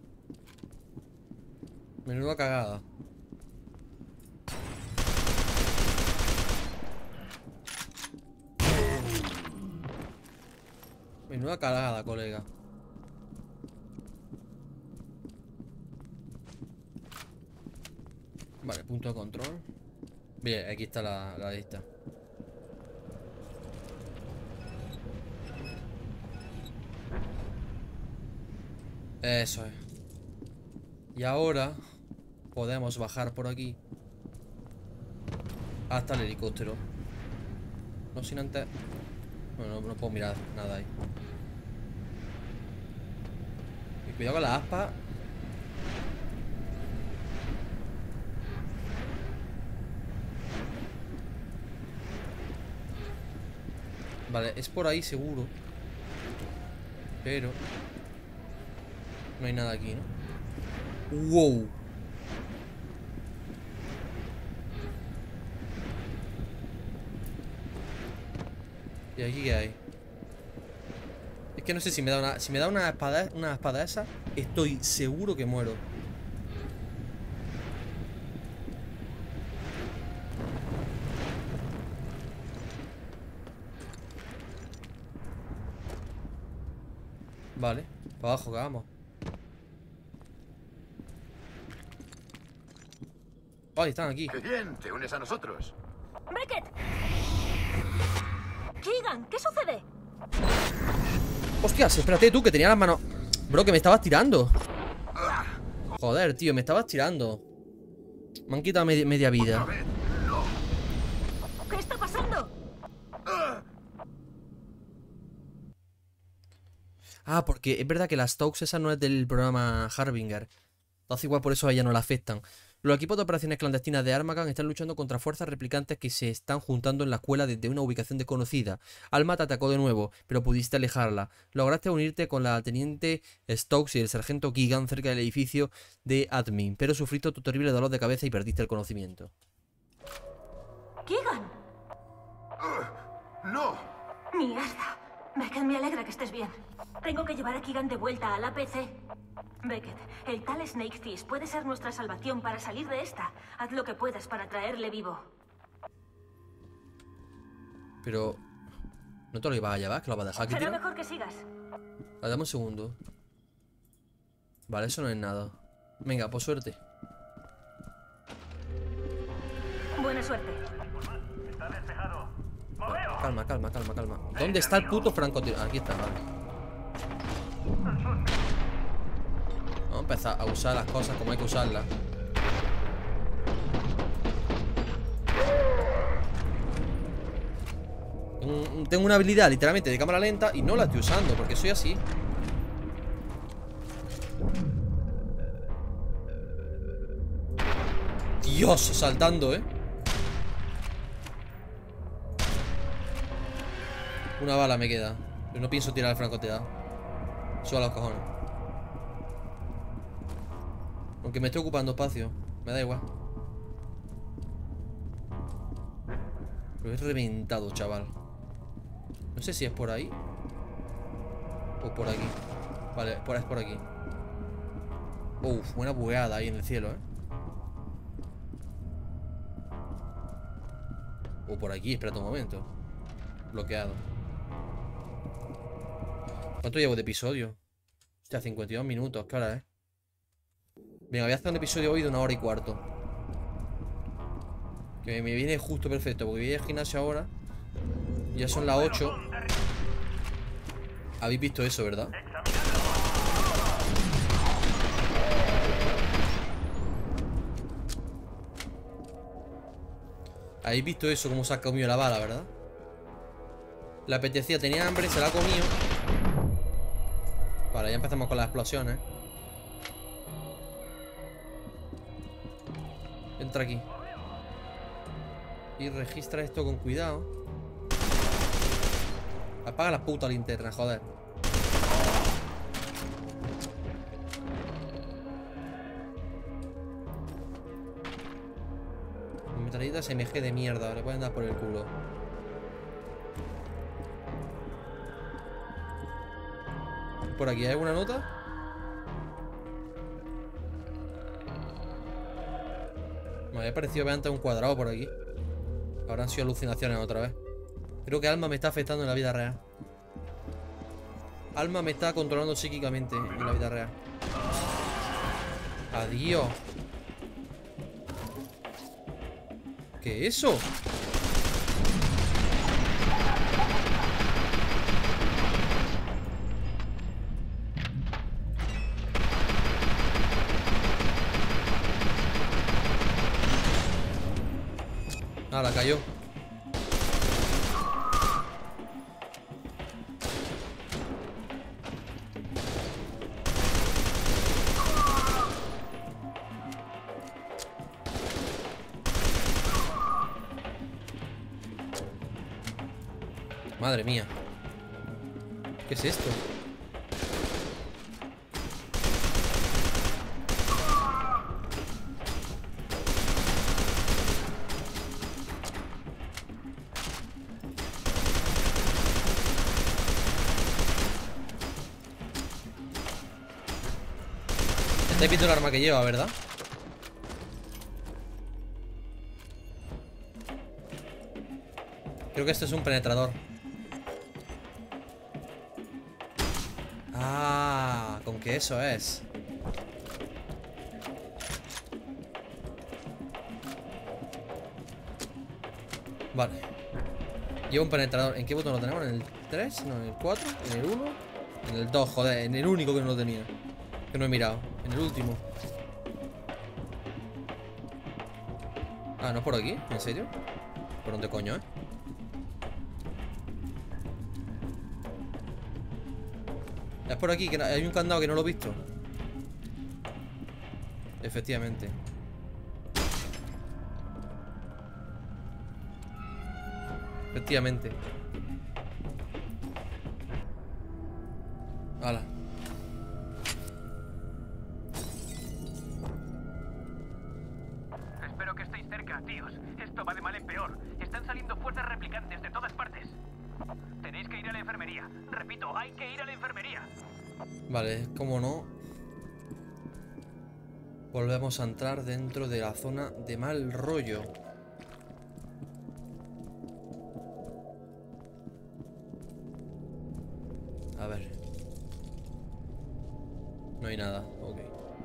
Speaker 1: Menuda cagada. Menuda cagada, colega. Vale, punto de control. Bien, aquí está la lista. Eso es. Y ahora podemos bajar por aquí hasta el helicóptero. No sin antes... Bueno, no puedo mirar nada ahí. Y cuidado con la aspa. Vale, es por ahí seguro. Pero no hay nada aquí, ¿no? ¡Wow! ¿Y aquí qué hay? Es que no sé si me da una... Si me da una espada esa, estoy seguro que muero. Vale, para abajo que vamos. Ay, están aquí.
Speaker 6: ¡Qué bien! ¿Te unes a nosotros?
Speaker 3: ¡Beckett! Keegan, ¿qué sucede?
Speaker 1: Hostias, espérate tú, que tenía las manos. Bro, que me estabas tirando. Joder, tío, me estabas tirando. Me han quitado media vida.
Speaker 3: ¿Qué está pasando?
Speaker 1: Ah, porque es verdad que las Stokes esa no es del programa Harbinger. Entonces igual por eso a ella no la afectan. Los equipos de operaciones clandestinas de Armacan están luchando contra fuerzas replicantes que se están juntando en la escuela desde una ubicación desconocida. Alma te atacó de nuevo, pero pudiste alejarla. Lograste unirte con la teniente Stokes y el sargento Keegan cerca del edificio de admin, pero sufriste tu terrible dolor de cabeza y perdiste el conocimiento.
Speaker 3: ¡Keegan!
Speaker 6: ¡No!
Speaker 3: ¡Mierda! Beckett, me alegra que estés bien. Tengo que llevar a Keegan de vuelta al APC. Beckett, el tal Snake Fist puede ser nuestra salvación para salir de esta. Haz lo que puedas para traerle vivo.
Speaker 1: Pero... ¿no te lo ibas a llevar? ¿Que lo vas a dejar aquí,
Speaker 3: Será
Speaker 1: tío?
Speaker 3: mejor que sigas.
Speaker 1: Dame un segundo. Vale, eso no es nada. Venga, pues suerte.
Speaker 3: Buena suerte.
Speaker 1: Calma, calma, calma, calma. ¿Dónde está el puto francotirador? Aquí está, vale. Vamos a empezar a usar las cosas como hay que usarlas. Tengo una habilidad literalmente de cámara lenta y no la estoy usando porque soy así. Dios, saltando, Una bala me queda. Pero no pienso tirar el francotirador. Suba los cojones. Aunque me estoy ocupando espacio. Me da igual. Lo he reventado, chaval. No sé si es por ahí o por aquí. Vale, es por aquí. Uf, buena bugueada ahí en el cielo, O por aquí, espérate un momento. Bloqueado. ¿Cuánto llevo de episodio? Hostia, 52 minutos, ¿qué hora es? Venga, voy a hacer un episodio hoy de 1 hora y cuarto. Que me viene justo perfecto, porque voy al gimnasio ahora. Ya son las 8. Habéis visto eso, ¿verdad? Habéis visto eso, cómo se ha comido la bala, ¿verdad? Le apetecía, tenía hambre, se la ha comido. Vale, ya empezamos con las explosiones. Entra aquí. Y registra esto con cuidado. Apaga la puta linterna, joder. Metralleta SMG de mierda, le pueden dar por el culo. Por aquí, ¿hay alguna nota? Me había parecido ver antes un cuadrado por aquí. Habrán sido alucinaciones otra vez. Creo que Alma me está afectando en la vida real. Alma me está controlando psíquicamente en la vida real. Adiós. ¿Qué es eso? Ah, la cayó. Madre mía. ¿Qué es esto? Estáis viendo el arma que lleva, ¿verdad? Creo que esto es un penetrador. Ah, Que eso es. Vale. Lleva un penetrador. ¿En qué botón lo tenemos? ¿En el 3? No, en el 4, en el 1, en el 2, joder, en el único que no lo tenía. Que no he mirado. En el último. Ah, ¿no es por aquí? ¿En serio? ¿Por dónde coño, Es por aquí, que hay un candado que no lo he visto. Efectivamente. Efectivamente. Hala.
Speaker 6: Espero que estéis cerca, tíos. Esto va de mal en peor. Están saliendo fuerzas replicantes de todas partes. Tenéis que ir a la enfermería. Repito, hay que ir a la enfermería.
Speaker 1: Vale, cómo no. Volvemos a entrar dentro de la zona de mal rollo. A ver. No hay nada, ok.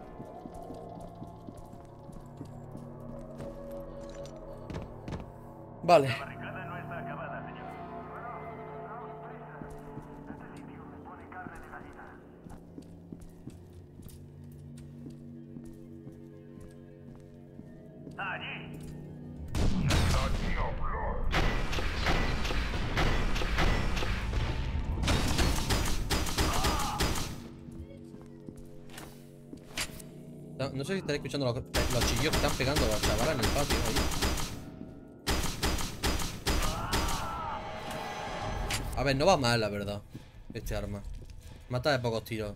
Speaker 1: Vale.
Speaker 6: La barricada no está acabada, señor. Este sitio me pone carne de gallina. ¡Allí!
Speaker 1: No sé si estáis escuchando los chillos que están pegando a la chavala en el patio ahí. A ver, no va mal, la verdad. Este arma. Mata de pocos tiros.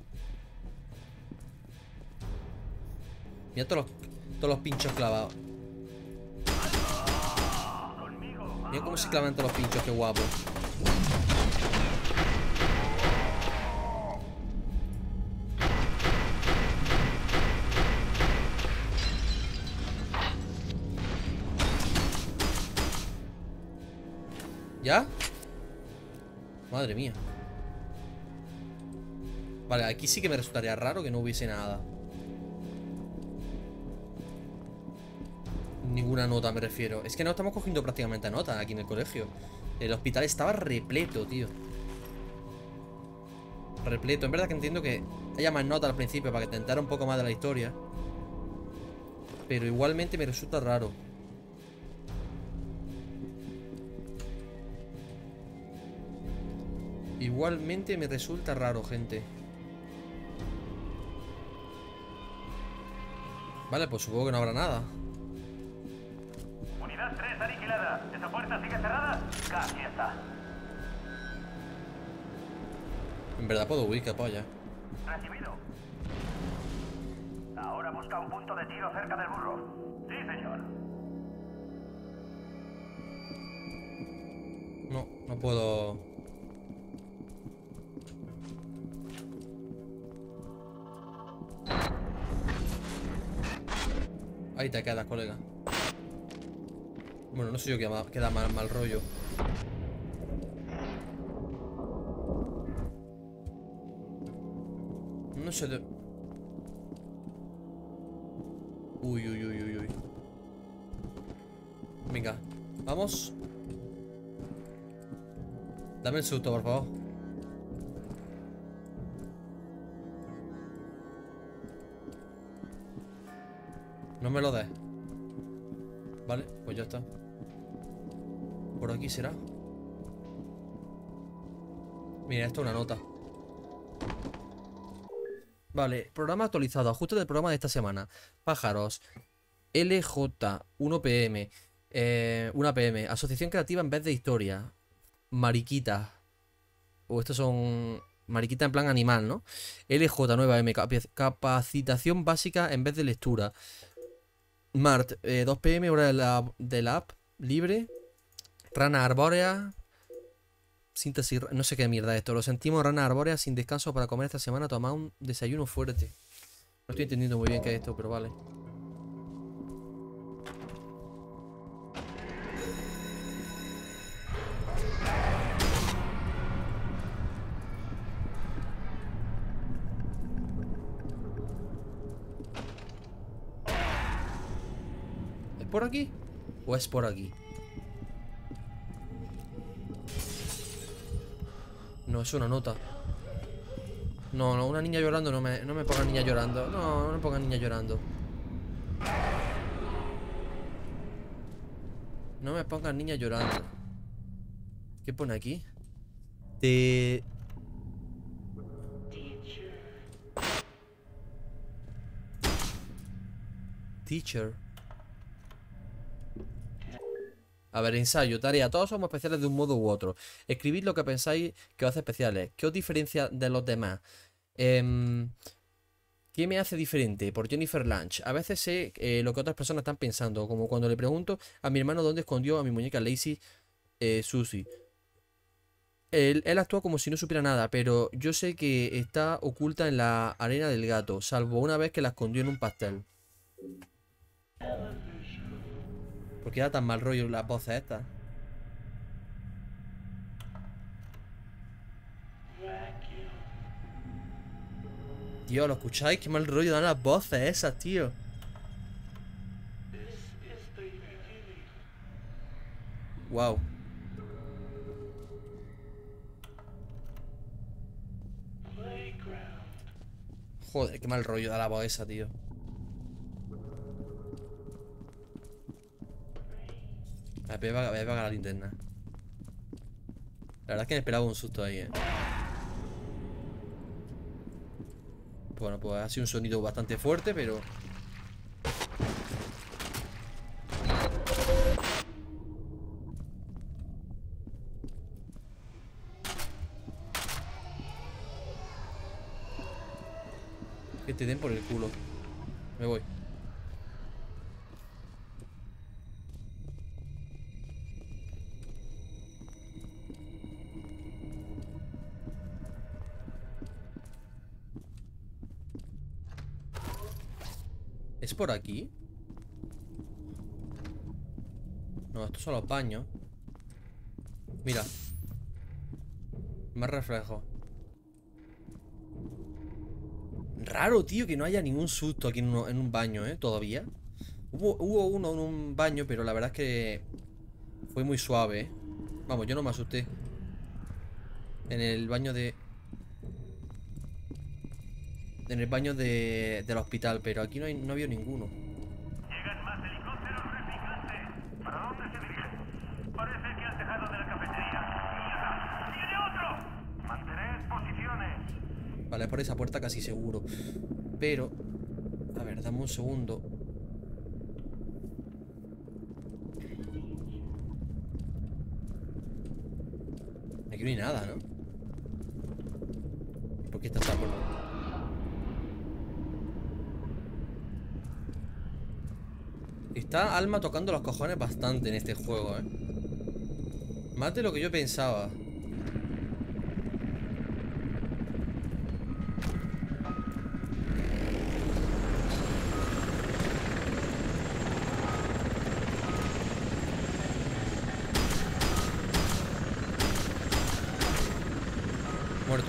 Speaker 1: Mira todos los pinchos clavados. Mira cómo se clavan todos los pinchos, qué guapo. ¿Ya? Madre mía. Vale, aquí sí que me resultaría raro que no hubiese nada. Ninguna nota, me refiero. Es que no estamos cogiendo prácticamente nota aquí en el colegio. El hospital estaba repleto, tío. Repleto. En verdad que entiendo que haya más nota al principio para que te entere un poco más de la historia. Pero igualmente me resulta raro. Igualmente me resulta raro, gente. Vale, pues supongo que no habrá nada.
Speaker 6: Unidad 3 aniquilada. ¿Esa puerta sigue cerrada? Casi está.
Speaker 1: En verdad puedo huir, qué polla.
Speaker 6: Recibido. Ahora busca un punto de tiro cerca del burro. Sí, señor.
Speaker 1: No puedo. Ahí te quedas, colega. Bueno, no sé yo qué queda mal rollo. No sé de... Uy. Venga, vamos. Dame el susto, por favor. No me lo des. Vale, pues ya está. Por aquí será. Mira, esto es una nota. Vale, programa actualizado. Ajuste del programa de esta semana. Pájaros. LJ 1 PM. 1 PM. Asociación creativa en vez de historia. Mariquita. O estos son... Mariquita en plan animal, ¿no? LJ 9M. Capacitación básica en vez de lectura. Mart, 2 PM, hora de la app, libre. Rana arbórea. Síntesis, no sé qué mierda es esto. Lo sentimos, rana arbórea sin descanso para comer esta semana. Tomar un desayuno fuerte. No estoy entendiendo muy bien qué es esto, pero vale. por aquí? ¿O es por aquí? No, es una nota. No, no, una niña llorando. No me pongan niña llorando. No, no me pongan niña llorando. No me pongan niña llorando. ¿Qué pone aquí? Teacher. A ver, ensayo, tarea. Todos somos especiales de un modo u otro. Escribid lo que pensáis que os hace especiales. ¿Qué os diferencia de los demás? ¿Qué me hace diferente? Por Jennifer Lange. A veces sé lo que otras personas están pensando. Como cuando le pregunto a mi hermano dónde escondió a mi muñeca Lazy Susie. Él actúa como si no supiera nada, pero yo sé que está oculta en la arena del gato, salvo una vez que la escondió en un pastel. ¿Por qué da tan mal rollo las voces estas? Tío, ¿lo escucháis? Qué mal rollo dan las voces esas, tío. Wow. Joder, qué mal rollo da la voz esa, tío. Voy a apagar la linterna. La verdad es que me esperaba un susto ahí, Bueno, pues ha sido un sonido bastante fuerte, pero... Que te den por el culo. Me voy. ¿Es por aquí? No, estos son los baños. Mira. Más reflejo. Raro, tío, que no haya ningún susto aquí en un baño, todavía. Hubo uno en un baño, pero la verdad es que fue muy suave, Vamos, yo no me asusté. En el baño de... En el baño del hospital, pero aquí no había ninguno.
Speaker 2: Llegan más helicópteros replicantes. ¿Para dónde se dirigen? Parece que al tejado de la cafetería. ¡Mierda! ¡Viene otro! Mantened posiciones.
Speaker 1: Vale, por esa puerta casi seguro. Pero... A ver, dame un segundo. Aquí no hay nada, ¿no? ¿Por qué está esta puerta? Está Alma tocando los cojones bastante en este juego, Más de lo que yo pensaba. Muerto.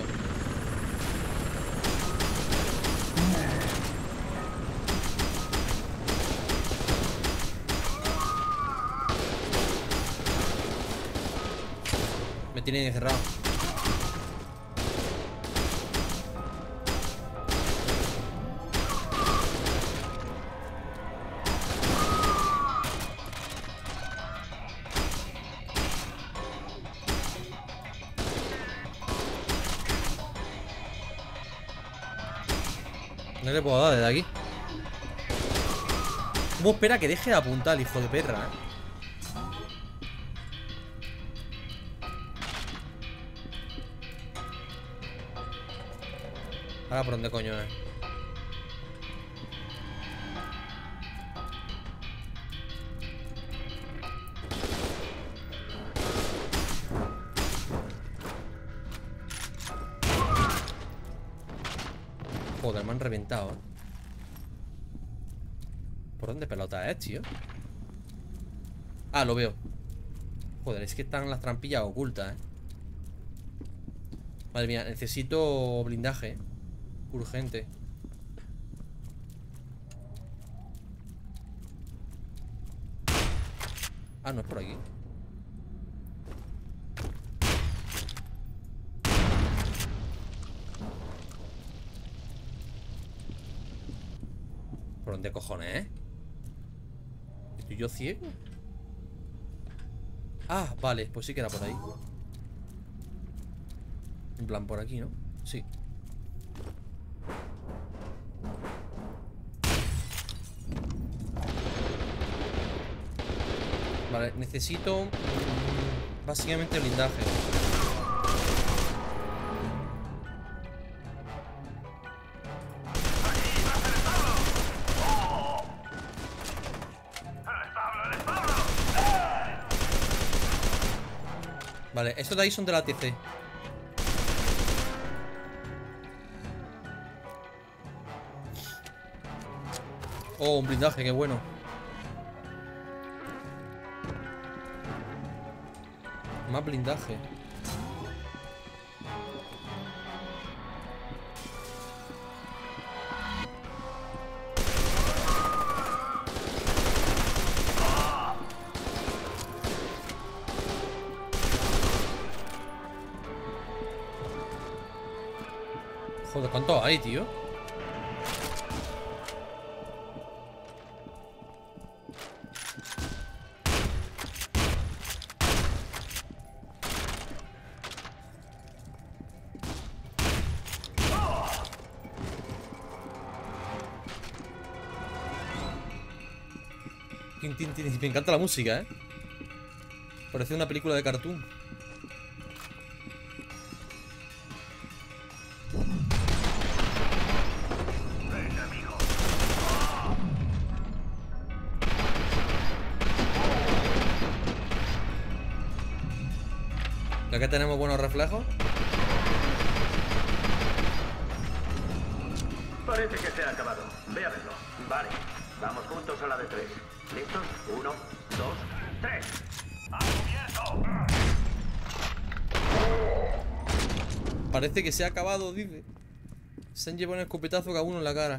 Speaker 1: Me tienen encerrado. No le puedo dar desde aquí. ¿Cómo espera que deje de apuntar, hijo de perra, Ahora por dónde coño es. Joder, me han reventado, ¿Por dónde pelota es, tío? Ah, lo veo. Joder, es que están las trampillas ocultas, Madre mía, necesito blindaje, urgente. Ah, no es por aquí. ¿Por dónde cojones, ¿Estoy yo ciego? Ah, vale, pues sí que era por ahí. En plan, por aquí, ¿no? Sí. Vale, necesito básicamente blindaje. Vale, estos de ahí son de la ATC. Oh, un blindaje, qué bueno. Más blindaje. Joder, ¿cuánto hay, tío? Me encanta la música, Parece una película de cartoon.
Speaker 2: Venga, amigo.
Speaker 1: Ya que tenemos buenos reflejos.
Speaker 2: Parece que se ha acabado. Ve a verlo. Vale. Vamos juntos a la de 3. ¿Listos? 1, 2, 3. ¡Abierto!
Speaker 1: Parece que se ha acabado, dice. Se han llevado un escopetazo cada uno en la cara.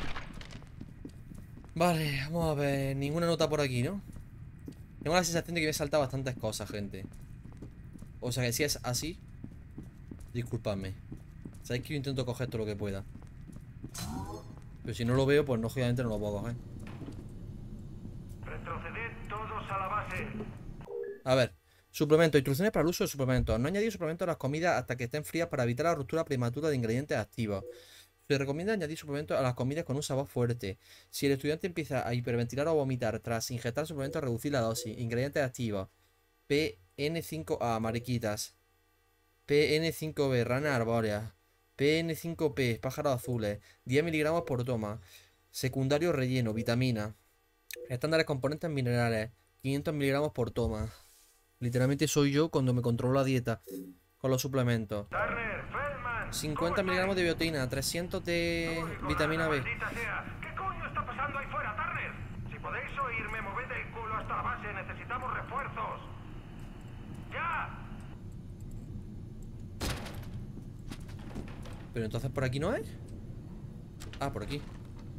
Speaker 1: Vale, vamos a ver. Ninguna nota por aquí, ¿no? Tengo la sensación de que me he saltado bastantes cosas, gente. O sea que si es así, disculpadme. Sabéis que yo intento coger todo lo que pueda. Pero si no lo veo, pues lógicamente no lo puedo coger.
Speaker 2: Retroceded todos a la base.
Speaker 1: A ver, suplementos, instrucciones para el uso de suplementos. No añadir suplementos a las comidas hasta que estén frías para evitar la ruptura prematura de ingredientes activos. Se recomienda añadir suplementos a las comidas con un sabor fuerte. Si el estudiante empieza a hiperventilar o vomitar tras ingestar suplementos, reducir la dosis. Ingredientes activos: PN5A, mariquitas. PN5B, ranas arbóreas. PN5P, pájaros azules. 10 miligramos por toma. Secundario relleno, vitamina. Estándares componentes minerales, 500 miligramos por toma. Literalmente soy yo cuando me controlo la dieta con los suplementos.
Speaker 2: Turner, Feldman.
Speaker 1: 50 miligramos de biotina, 300 de vitamina B.
Speaker 2: Maldita sea. ¿Qué coño está pasando ahí fuera, Turner? Si podéis oírme, moved el culo hasta la base. Necesitamos refuerzos. ¡Ya!
Speaker 1: Pero entonces por aquí no es. Ah, por aquí.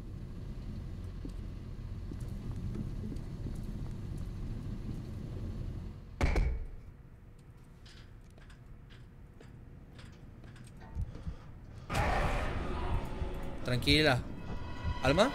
Speaker 1: Tranquila. ¿Alma?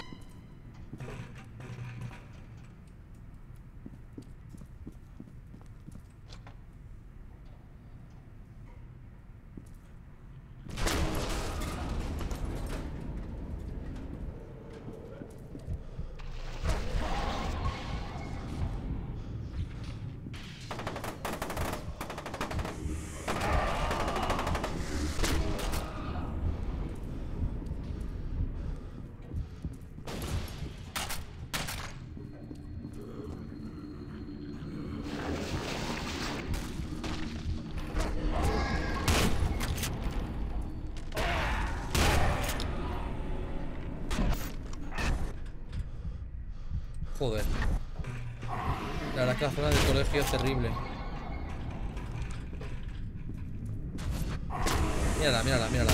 Speaker 1: Joder. La verdad es que la zona del colegio es terrible. Mírala, mírala, mírala.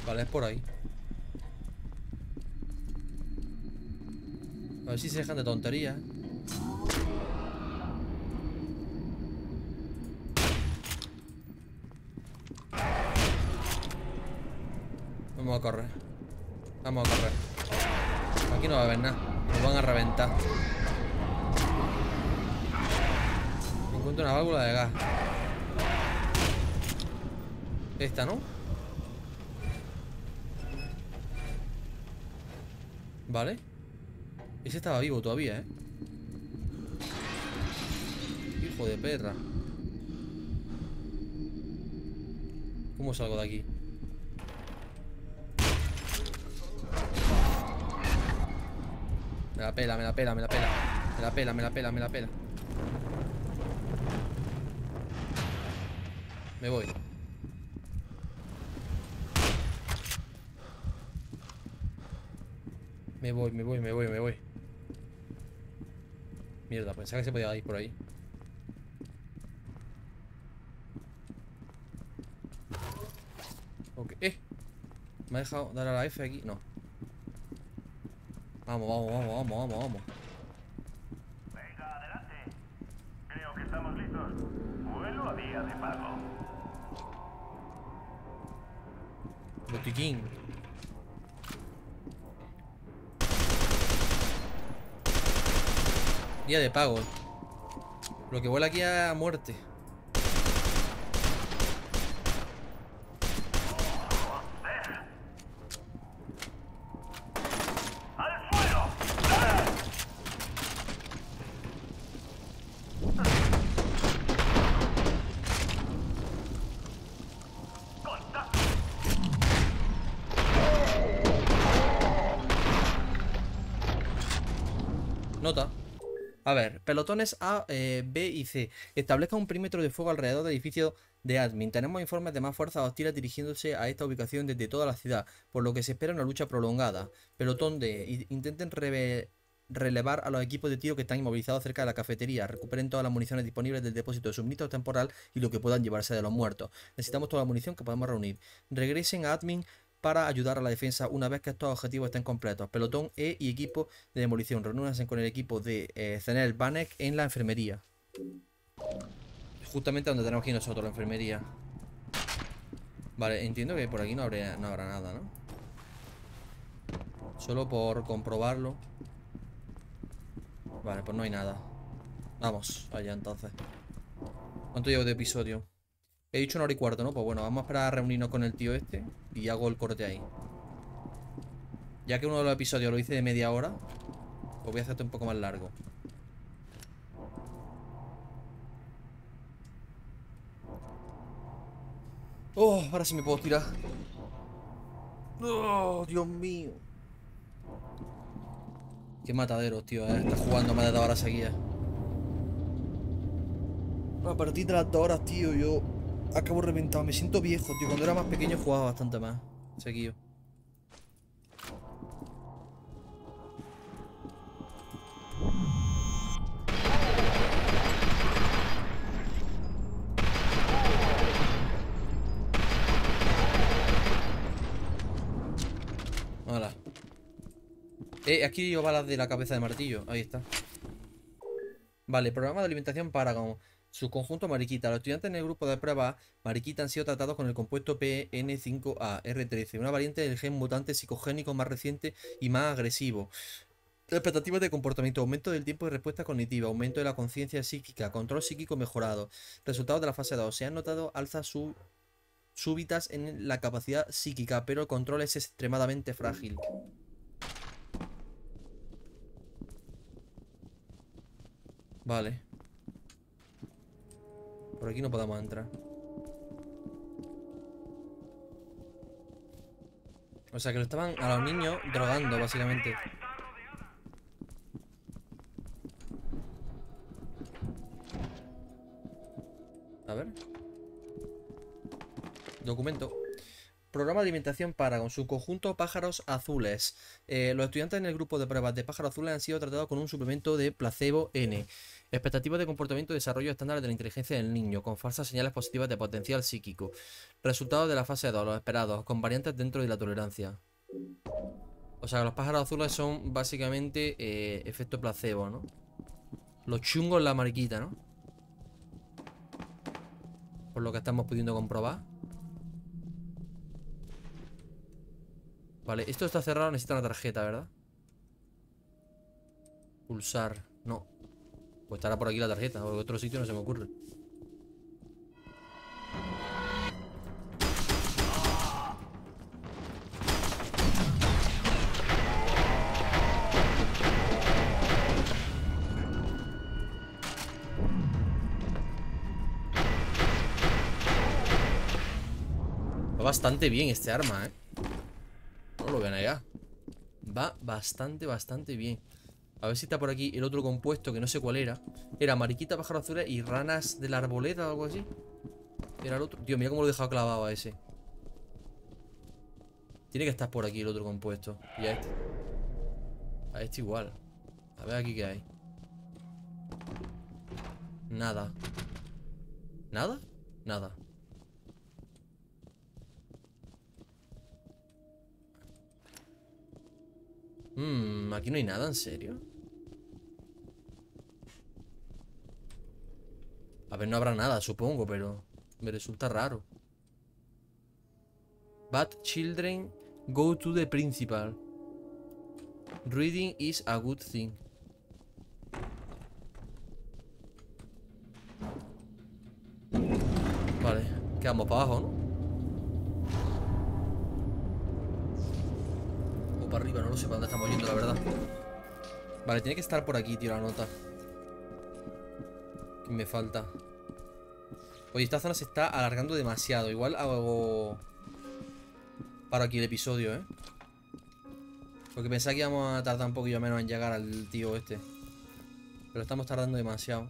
Speaker 1: Vale, es por ahí. A ver si se dejan de tonterías. Vamos a correr. Vamos a correr. Aquí no va a haber nada. Nos van a reventar. Encuentro una válvula de gas. Esta, ¿no? Vale. Ese estaba vivo todavía, ¿eh? Hijo de perra. ¿Cómo salgo de aquí? Me la pela, me la pela, me la pela. Me la pela, me la pela, me la pela. Me voy. Me voy, me voy, me voy, me voy. Mierda, pensaba que se podía ir por ahí. Ok, ¿me ha dejado dar a la F aquí? No. Vamos, vamos, vamos, vamos, vamos, vamos.
Speaker 2: Venga, adelante. Creo que estamos listos. Vuelo a día de pago.
Speaker 1: Botiquín. Día de pago. Lo que vuela aquí a muerte.
Speaker 2: ¡Al suelo! ¡Contacto!
Speaker 1: Nota. A ver, pelotones A, B y C. Establezca un perímetro de fuego alrededor del edificio de admin. Tenemos informes de más fuerzas hostiles dirigiéndose a esta ubicación desde toda la ciudad, por lo que se espera una lucha prolongada. Pelotón D. Intenten relevar a los equipos de tiro que están inmovilizados cerca de la cafetería. Recuperen todas las municiones disponibles del depósito de suministro temporal y lo que puedan llevarse de los muertos. Necesitamos toda la munición que podamos reunir. Regresen a admin para ayudar a la defensa una vez que estos objetivos estén completos. Pelotón E y equipo de demolición. Reúnanse con el equipo de Zenel Banek en la enfermería. Justamente donde tenemos que ir nosotros, la enfermería. Vale, entiendo que por aquí no habrá nada, ¿no? Solo por comprobarlo. Vale, pues no hay nada. Vamos, allá entonces. ¿Cuánto llevo de episodio? He dicho 1 hora y cuarto, ¿no? Pues bueno, vamos a esperar a reunirnos con el tío este y hago el corte ahí. Ya que uno de los episodios lo hice de media hora, pues voy a hacerte un poco más largo. Oh, ahora sí me puedo tirar. Oh, Dios mío. Qué mataderos, tío, Está jugando más de 2 horas seguidas. A partir de las 2 horas, tío, yo acabo reventado. Me siento viejo, tío. Cuando era más pequeño jugaba bastante más seguido. Hola. Aquí llevo balas de la cabeza de martillo. Ahí está. Vale, programa de alimentación Paragon. Su conjunto Mariquita. Los estudiantes en el grupo de prueba Mariquita han sido tratados con el compuesto PN5A-R13, una variante del gen mutante psicogénico más reciente y más agresivo. Expectativas de comportamiento, aumento del tiempo de respuesta cognitiva, aumento de la conciencia psíquica, control psíquico mejorado. Resultados de la fase 2. Se han notado alzas súbitas en la capacidad psíquica, pero el control es extremadamente frágil. Vale. Por aquí no podemos entrar. O sea que lo estaban a los niños drogando, básicamente. A ver. Documento. Programa de alimentación Paragon. Su conjunto pájaros azules. Los estudiantes en el grupo de pruebas de pájaros azules han sido tratados con un suplemento de placebo N. Expectativas de comportamiento y desarrollo estándar de la inteligencia del niño, con falsas señales positivas de potencial psíquico. Resultados de la fase 2, los esperados, con variantes dentro de la tolerancia. O sea, que los pájaros azules son básicamente efecto placebo, ¿no? Los chungos la mariquita, ¿no? Por lo que estamos pudiendo comprobar. Vale, esto está cerrado, necesita una tarjeta, ¿verdad? Pulsar, no. Pues estará por aquí la tarjeta, o en otro sitio no se me ocurre. Va bastante bien este arma, ¿eh? No lo voy a negar. Va bastante bien. A ver si está por aquí el otro compuesto que no sé cuál era. Era mariquita, pájaro azul y ranas de la arboleda o algo así. Era el otro. Tío, mira cómo lo he dejado clavado a ese. Tiene que estar por aquí el otro compuesto. Y a este. A este igual. A ver aquí qué hay. Nada. ¿Nada? Nada. Aquí no hay nada, ¿en serio? A ver, no habrá nada, supongo, pero me resulta raro. Bad children go to the principal. Reading is a good thing. Vale, quedamos para abajo, ¿no? Para arriba, no lo sé para dónde estamos yendo, la verdad. Vale, tiene que estar por aquí, tío, la nota. ¿Qué me falta? Oye, esta zona se está alargando demasiado. Igual hago... Paro aquí el episodio, ¿eh? Porque pensaba que íbamos a tardar un poquillo menos en llegar al tío este. Pero estamos tardando demasiado.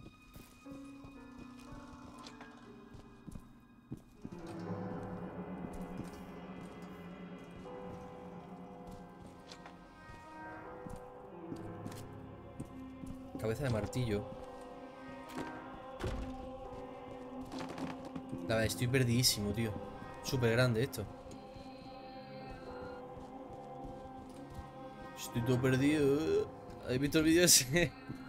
Speaker 1: Cabeza de martillo. La verdad, estoy perdidísimo, tío. Súper grande esto. Estoy todo perdido. ¿Habéis visto el vídeo ese?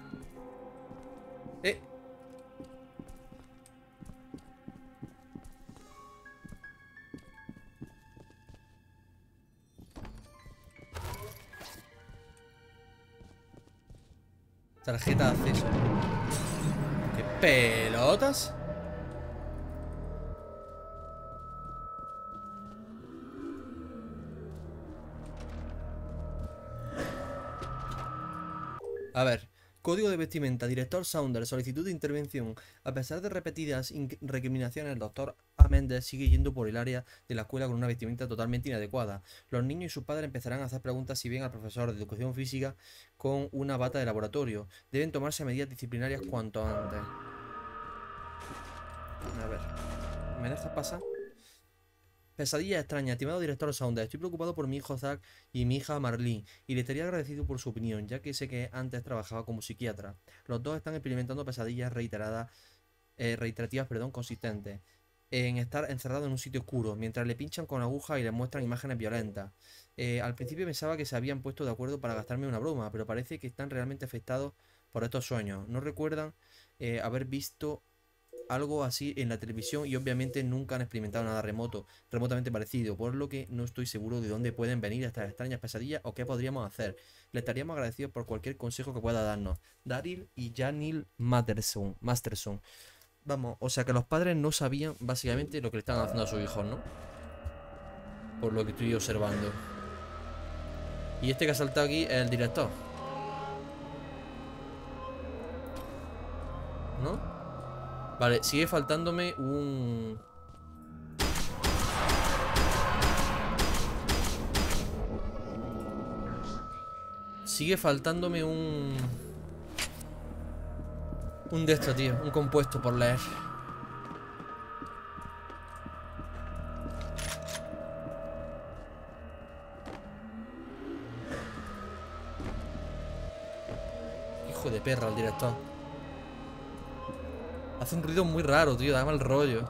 Speaker 1: Tarjeta de acceso. ¿Qué pelotas? A ver, código de vestimenta, director Saunders, solicitud de intervención. A pesar de repetidas recriminaciones, el doctor A. Méndez sigue yendo por el área de la escuela con una vestimenta totalmente inadecuada. Los niños y sus padres empezarán a hacer preguntas si ven al profesor de educación física con una bata de laboratorio. Deben tomarse medidas disciplinarias cuanto antes. A ver, ¿me dejas pasar? Pesadilla extraña, estimado director Saunders. Estoy preocupado por mi hijo Zack y mi hija Marlene, y le estaría agradecido por su opinión, ya que sé que antes trabajaba como psiquiatra. Los dos están experimentando pesadillas reiterativas, consistentes en estar encerrado en un sitio oscuro, mientras le pinchan con agujas y le muestran imágenes violentas. Al principio pensaba que se habían puesto de acuerdo para gastarme una broma, pero parece que están realmente afectados por estos sueños. No recuerdan haber visto algo así en la televisión y obviamente nunca han experimentado nada remotamente parecido, por lo que no estoy seguro de dónde pueden venir estas extrañas pesadillas o qué podríamos hacer. Le estaríamos agradecidos por cualquier consejo que pueda darnos. Daryl y Janil Masterson. Vamos, o sea que los padres no sabían básicamente lo que le estaban haciendo a sus hijos, ¿no? Por lo que estoy observando. Y este que ha saltado aquí es el director, ¿no? Vale, sigue faltándome un... Sigue faltándome un de esto, tío. Un compuesto por leer. Hijo de perra el director. Hace un ruido muy raro, tío. Da mal rollo.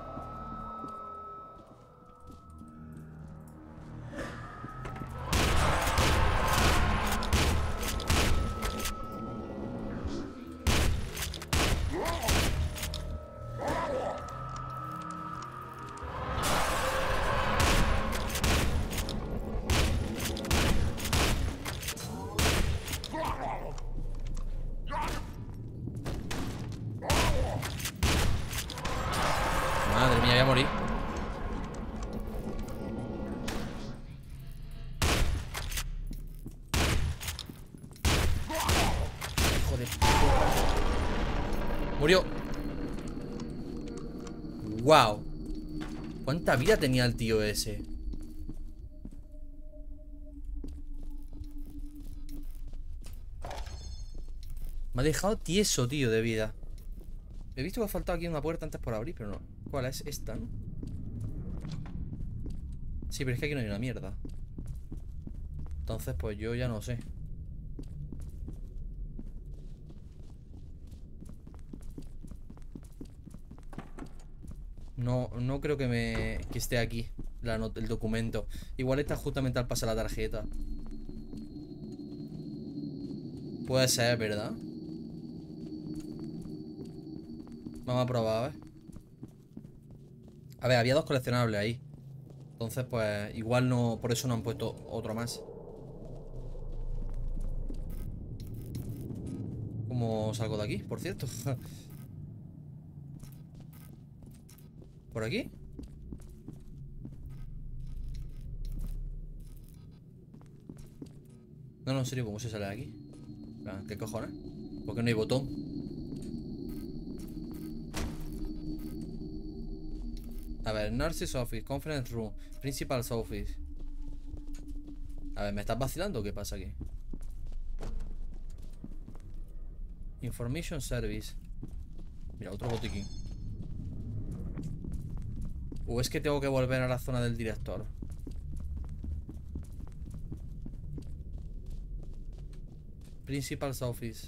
Speaker 1: Madre mía, voy a morir. Hijo de puta. Murió. Wow. ¿Cuánta vida tenía el tío ese? Me ha dejado tieso, tío, de vida. He visto que ha faltado aquí una puerta antes por abrir, pero no. ¿Cuál es? Esta, ¿no? Sí, pero es que aquí no hay una mierda. Entonces, pues yo ya no sé. No creo que esté aquí el documento. Igual está justamente al pasar la tarjeta. Puede ser, ¿verdad? Vamos a probar, a ver. A ver, había 2 coleccionables ahí. Entonces, pues, igual no. Por eso no han puesto otro más. ¿Cómo salgo de aquí, por cierto? ¿Por aquí? No, en serio, ¿cómo se sale de aquí? ¿Qué cojones? ¿Por qué no hay botón? A ver, Nurse's Office, Conference Room, Principal's Office. A ver, ¿me estás vacilando o qué pasa aquí? Information Service. Mira, otro botiquín. ¿O es que tengo que volver a la zona del director? Principal's Office.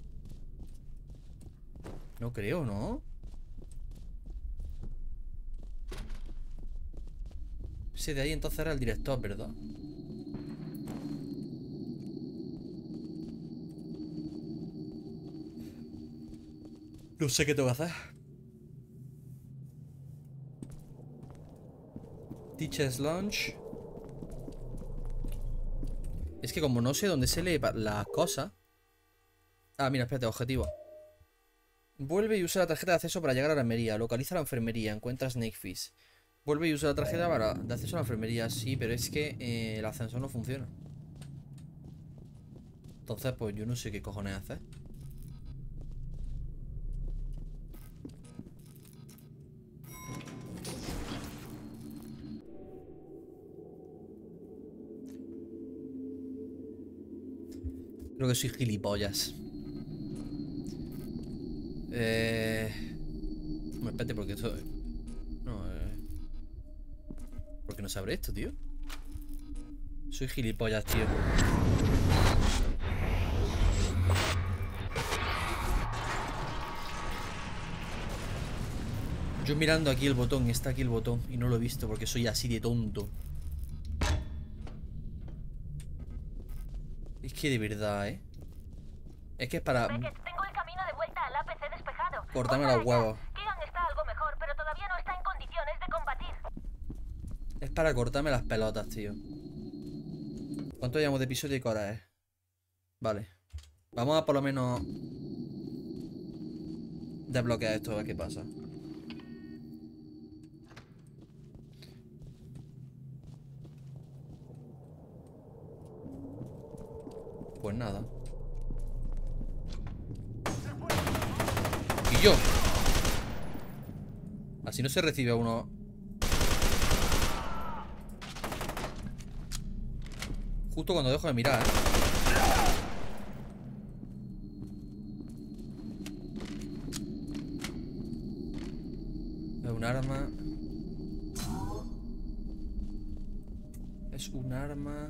Speaker 1: No creo, ¿no? Ese de ahí entonces era el director, ¿verdad? No sé qué tengo que hacer. Teacher's Lunch. Es que como no sé dónde se lee las cosas. Ah, mira, espérate, objetivo. Vuelve y usa la tarjeta de acceso para llegar a la enfermería. Localiza la enfermería, encuentra Snakefish. Vuelve y usa la tarjeta de acceso a la enfermería. Sí, pero es que el ascensor no funciona. Entonces, pues yo no sé qué cojones hacer. Creo que soy gilipollas. No, espérate, porque esto... No, ¿por qué no se abre esto, tío? Soy gilipollas, tío. Yo mirando aquí el botón, está aquí el botón y no lo he visto porque soy así de tonto. Es que de verdad, ¿eh? Es que es para...
Speaker 3: Beckett, tengo el camino de vuelta al APC despejado.
Speaker 1: cortarme
Speaker 3: Voy para
Speaker 1: los huevos.
Speaker 3: allá. Keegan está algo mejor, pero todavía no está en condiciones de combatir.
Speaker 1: Es para cortarme las pelotas, tío. ¿Cuánto llevamos de episodio y qué hora es? Vale. Vamos a por lo menos desbloquear esto, a ver qué pasa. Pues nada. Y yo. Así no se recibe a uno. Justo cuando dejo de mirar, ¿eh? Es un arma. Es un arma.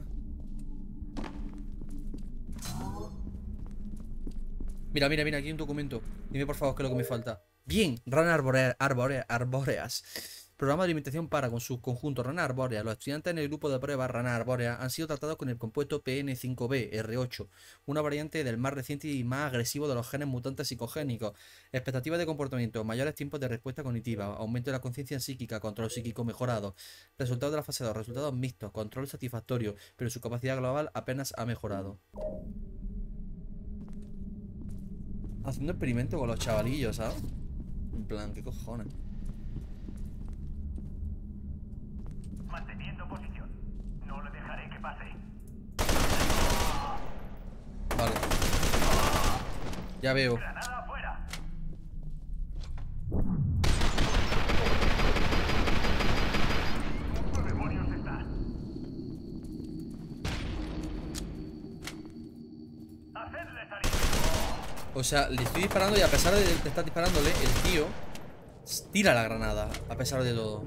Speaker 1: Mira, mira, mira, aquí hay un documento. Dime por favor qué es lo que me falta. Bien, Rana Arbóreas. Programa de alimentación para con su conjunto Rana Arbórea. Los estudiantes en el grupo de prueba Rana Arbórea han sido tratados con el compuesto PN5B R8, una variante del más reciente y más agresivo de los genes mutantes psicogénicos. Expectativas de comportamiento, mayores tiempos de respuesta cognitiva, aumento de la conciencia psíquica, control psíquico mejorado. Resultados de la fase 2, resultados mixtos, control satisfactorio, pero su capacidad global apenas ha mejorado. Haciendo experimento con los chavalillos, ¿sabes? En plan, ¿qué cojones?
Speaker 2: Manteniendo posición. No le dejaré que pase.
Speaker 1: Vale. Ya veo.
Speaker 2: Granada afuera. ¿Qué demonios está? Hacedle salir.
Speaker 1: O sea, le estoy disparando y a pesar de estar disparándole, el tío tira la granada, a pesar de todo.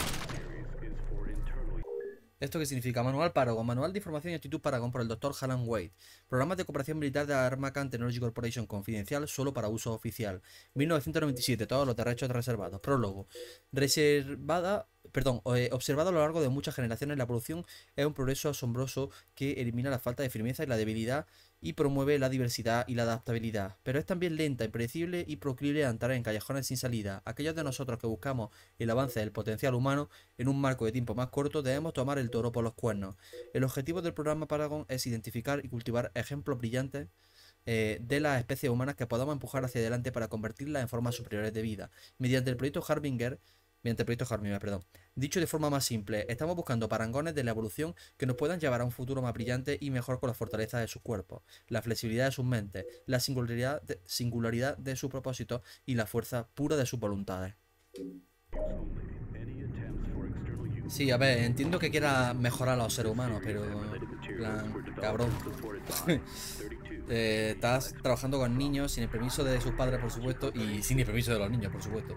Speaker 1: ¿Esto qué significa? Manual Paragon, Manual de Información y Actitud Paragon por el Dr. Alan Wade. Programas de cooperación militar de Armacan Technology Corporation, confidencial, solo para uso oficial. 1997, todos los derechos reservados. Prólogo. Observado a lo largo de muchas generaciones, la evolución es un progreso asombroso que elimina la falta de firmeza y la debilidad y promueve la diversidad y la adaptabilidad. Pero es también lenta, impredecible y proclive a entrar en callejones sin salida. Aquellos de nosotros que buscamos el avance del potencial humano en un marco de tiempo más corto debemos tomar el toro por los cuernos. El objetivo del programa Paragon es identificar y cultivar ejemplos brillantes de las especies humanas que podamos empujar hacia adelante para convertirlas en formas superiores de vida. Mediante el proyecto Harbinger, perdón. Dicho de forma más simple, estamos buscando parangones de la evolución que nos puedan llevar a un futuro más brillante y mejor con la fortaleza de sus cuerpos, la flexibilidad de sus mentes, la singularidad de sus propósitos y la fuerza pura de sus voluntades. Sí, a ver, entiendo que quiera mejorar a los seres humanos, pero en plan, cabrón. Estás trabajando con niños sin el permiso de sus padres, por supuesto, y sin el permiso de los niños, por supuesto.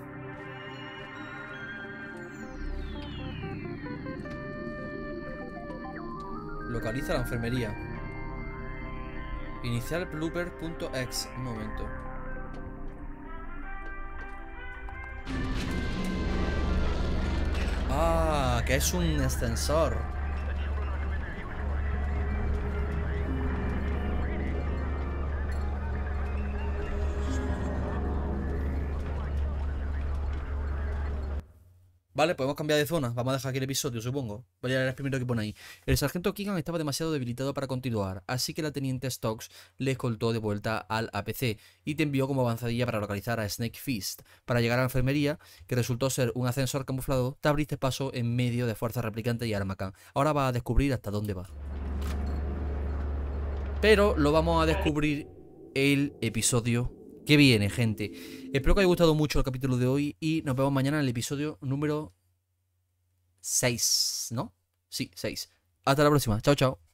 Speaker 1: Localiza la enfermería. Inicial blooper.exe. Un momento. Ah, que es un ascensor. Vale, podemos cambiar de zona. Vamos a dejar aquí el episodio, supongo. Voy a leer el primero que pone ahí. El sargento Keegan estaba demasiado debilitado para continuar, así que la teniente Stokes le escoltó de vuelta al APC y te envió como avanzadilla para localizar a Snake Fist. Para llegar a la enfermería, que resultó ser un ascensor camuflado, te abriste paso en medio de fuerzas replicantes y Armacan. Ahora vas a descubrir hasta dónde va. Pero lo vamos a descubrir el episodio que viene, gente. Espero que os haya gustado mucho el capítulo de hoy y nos vemos mañana en el episodio número 6, ¿no? Sí, 6. Hasta la próxima. Chao, chao.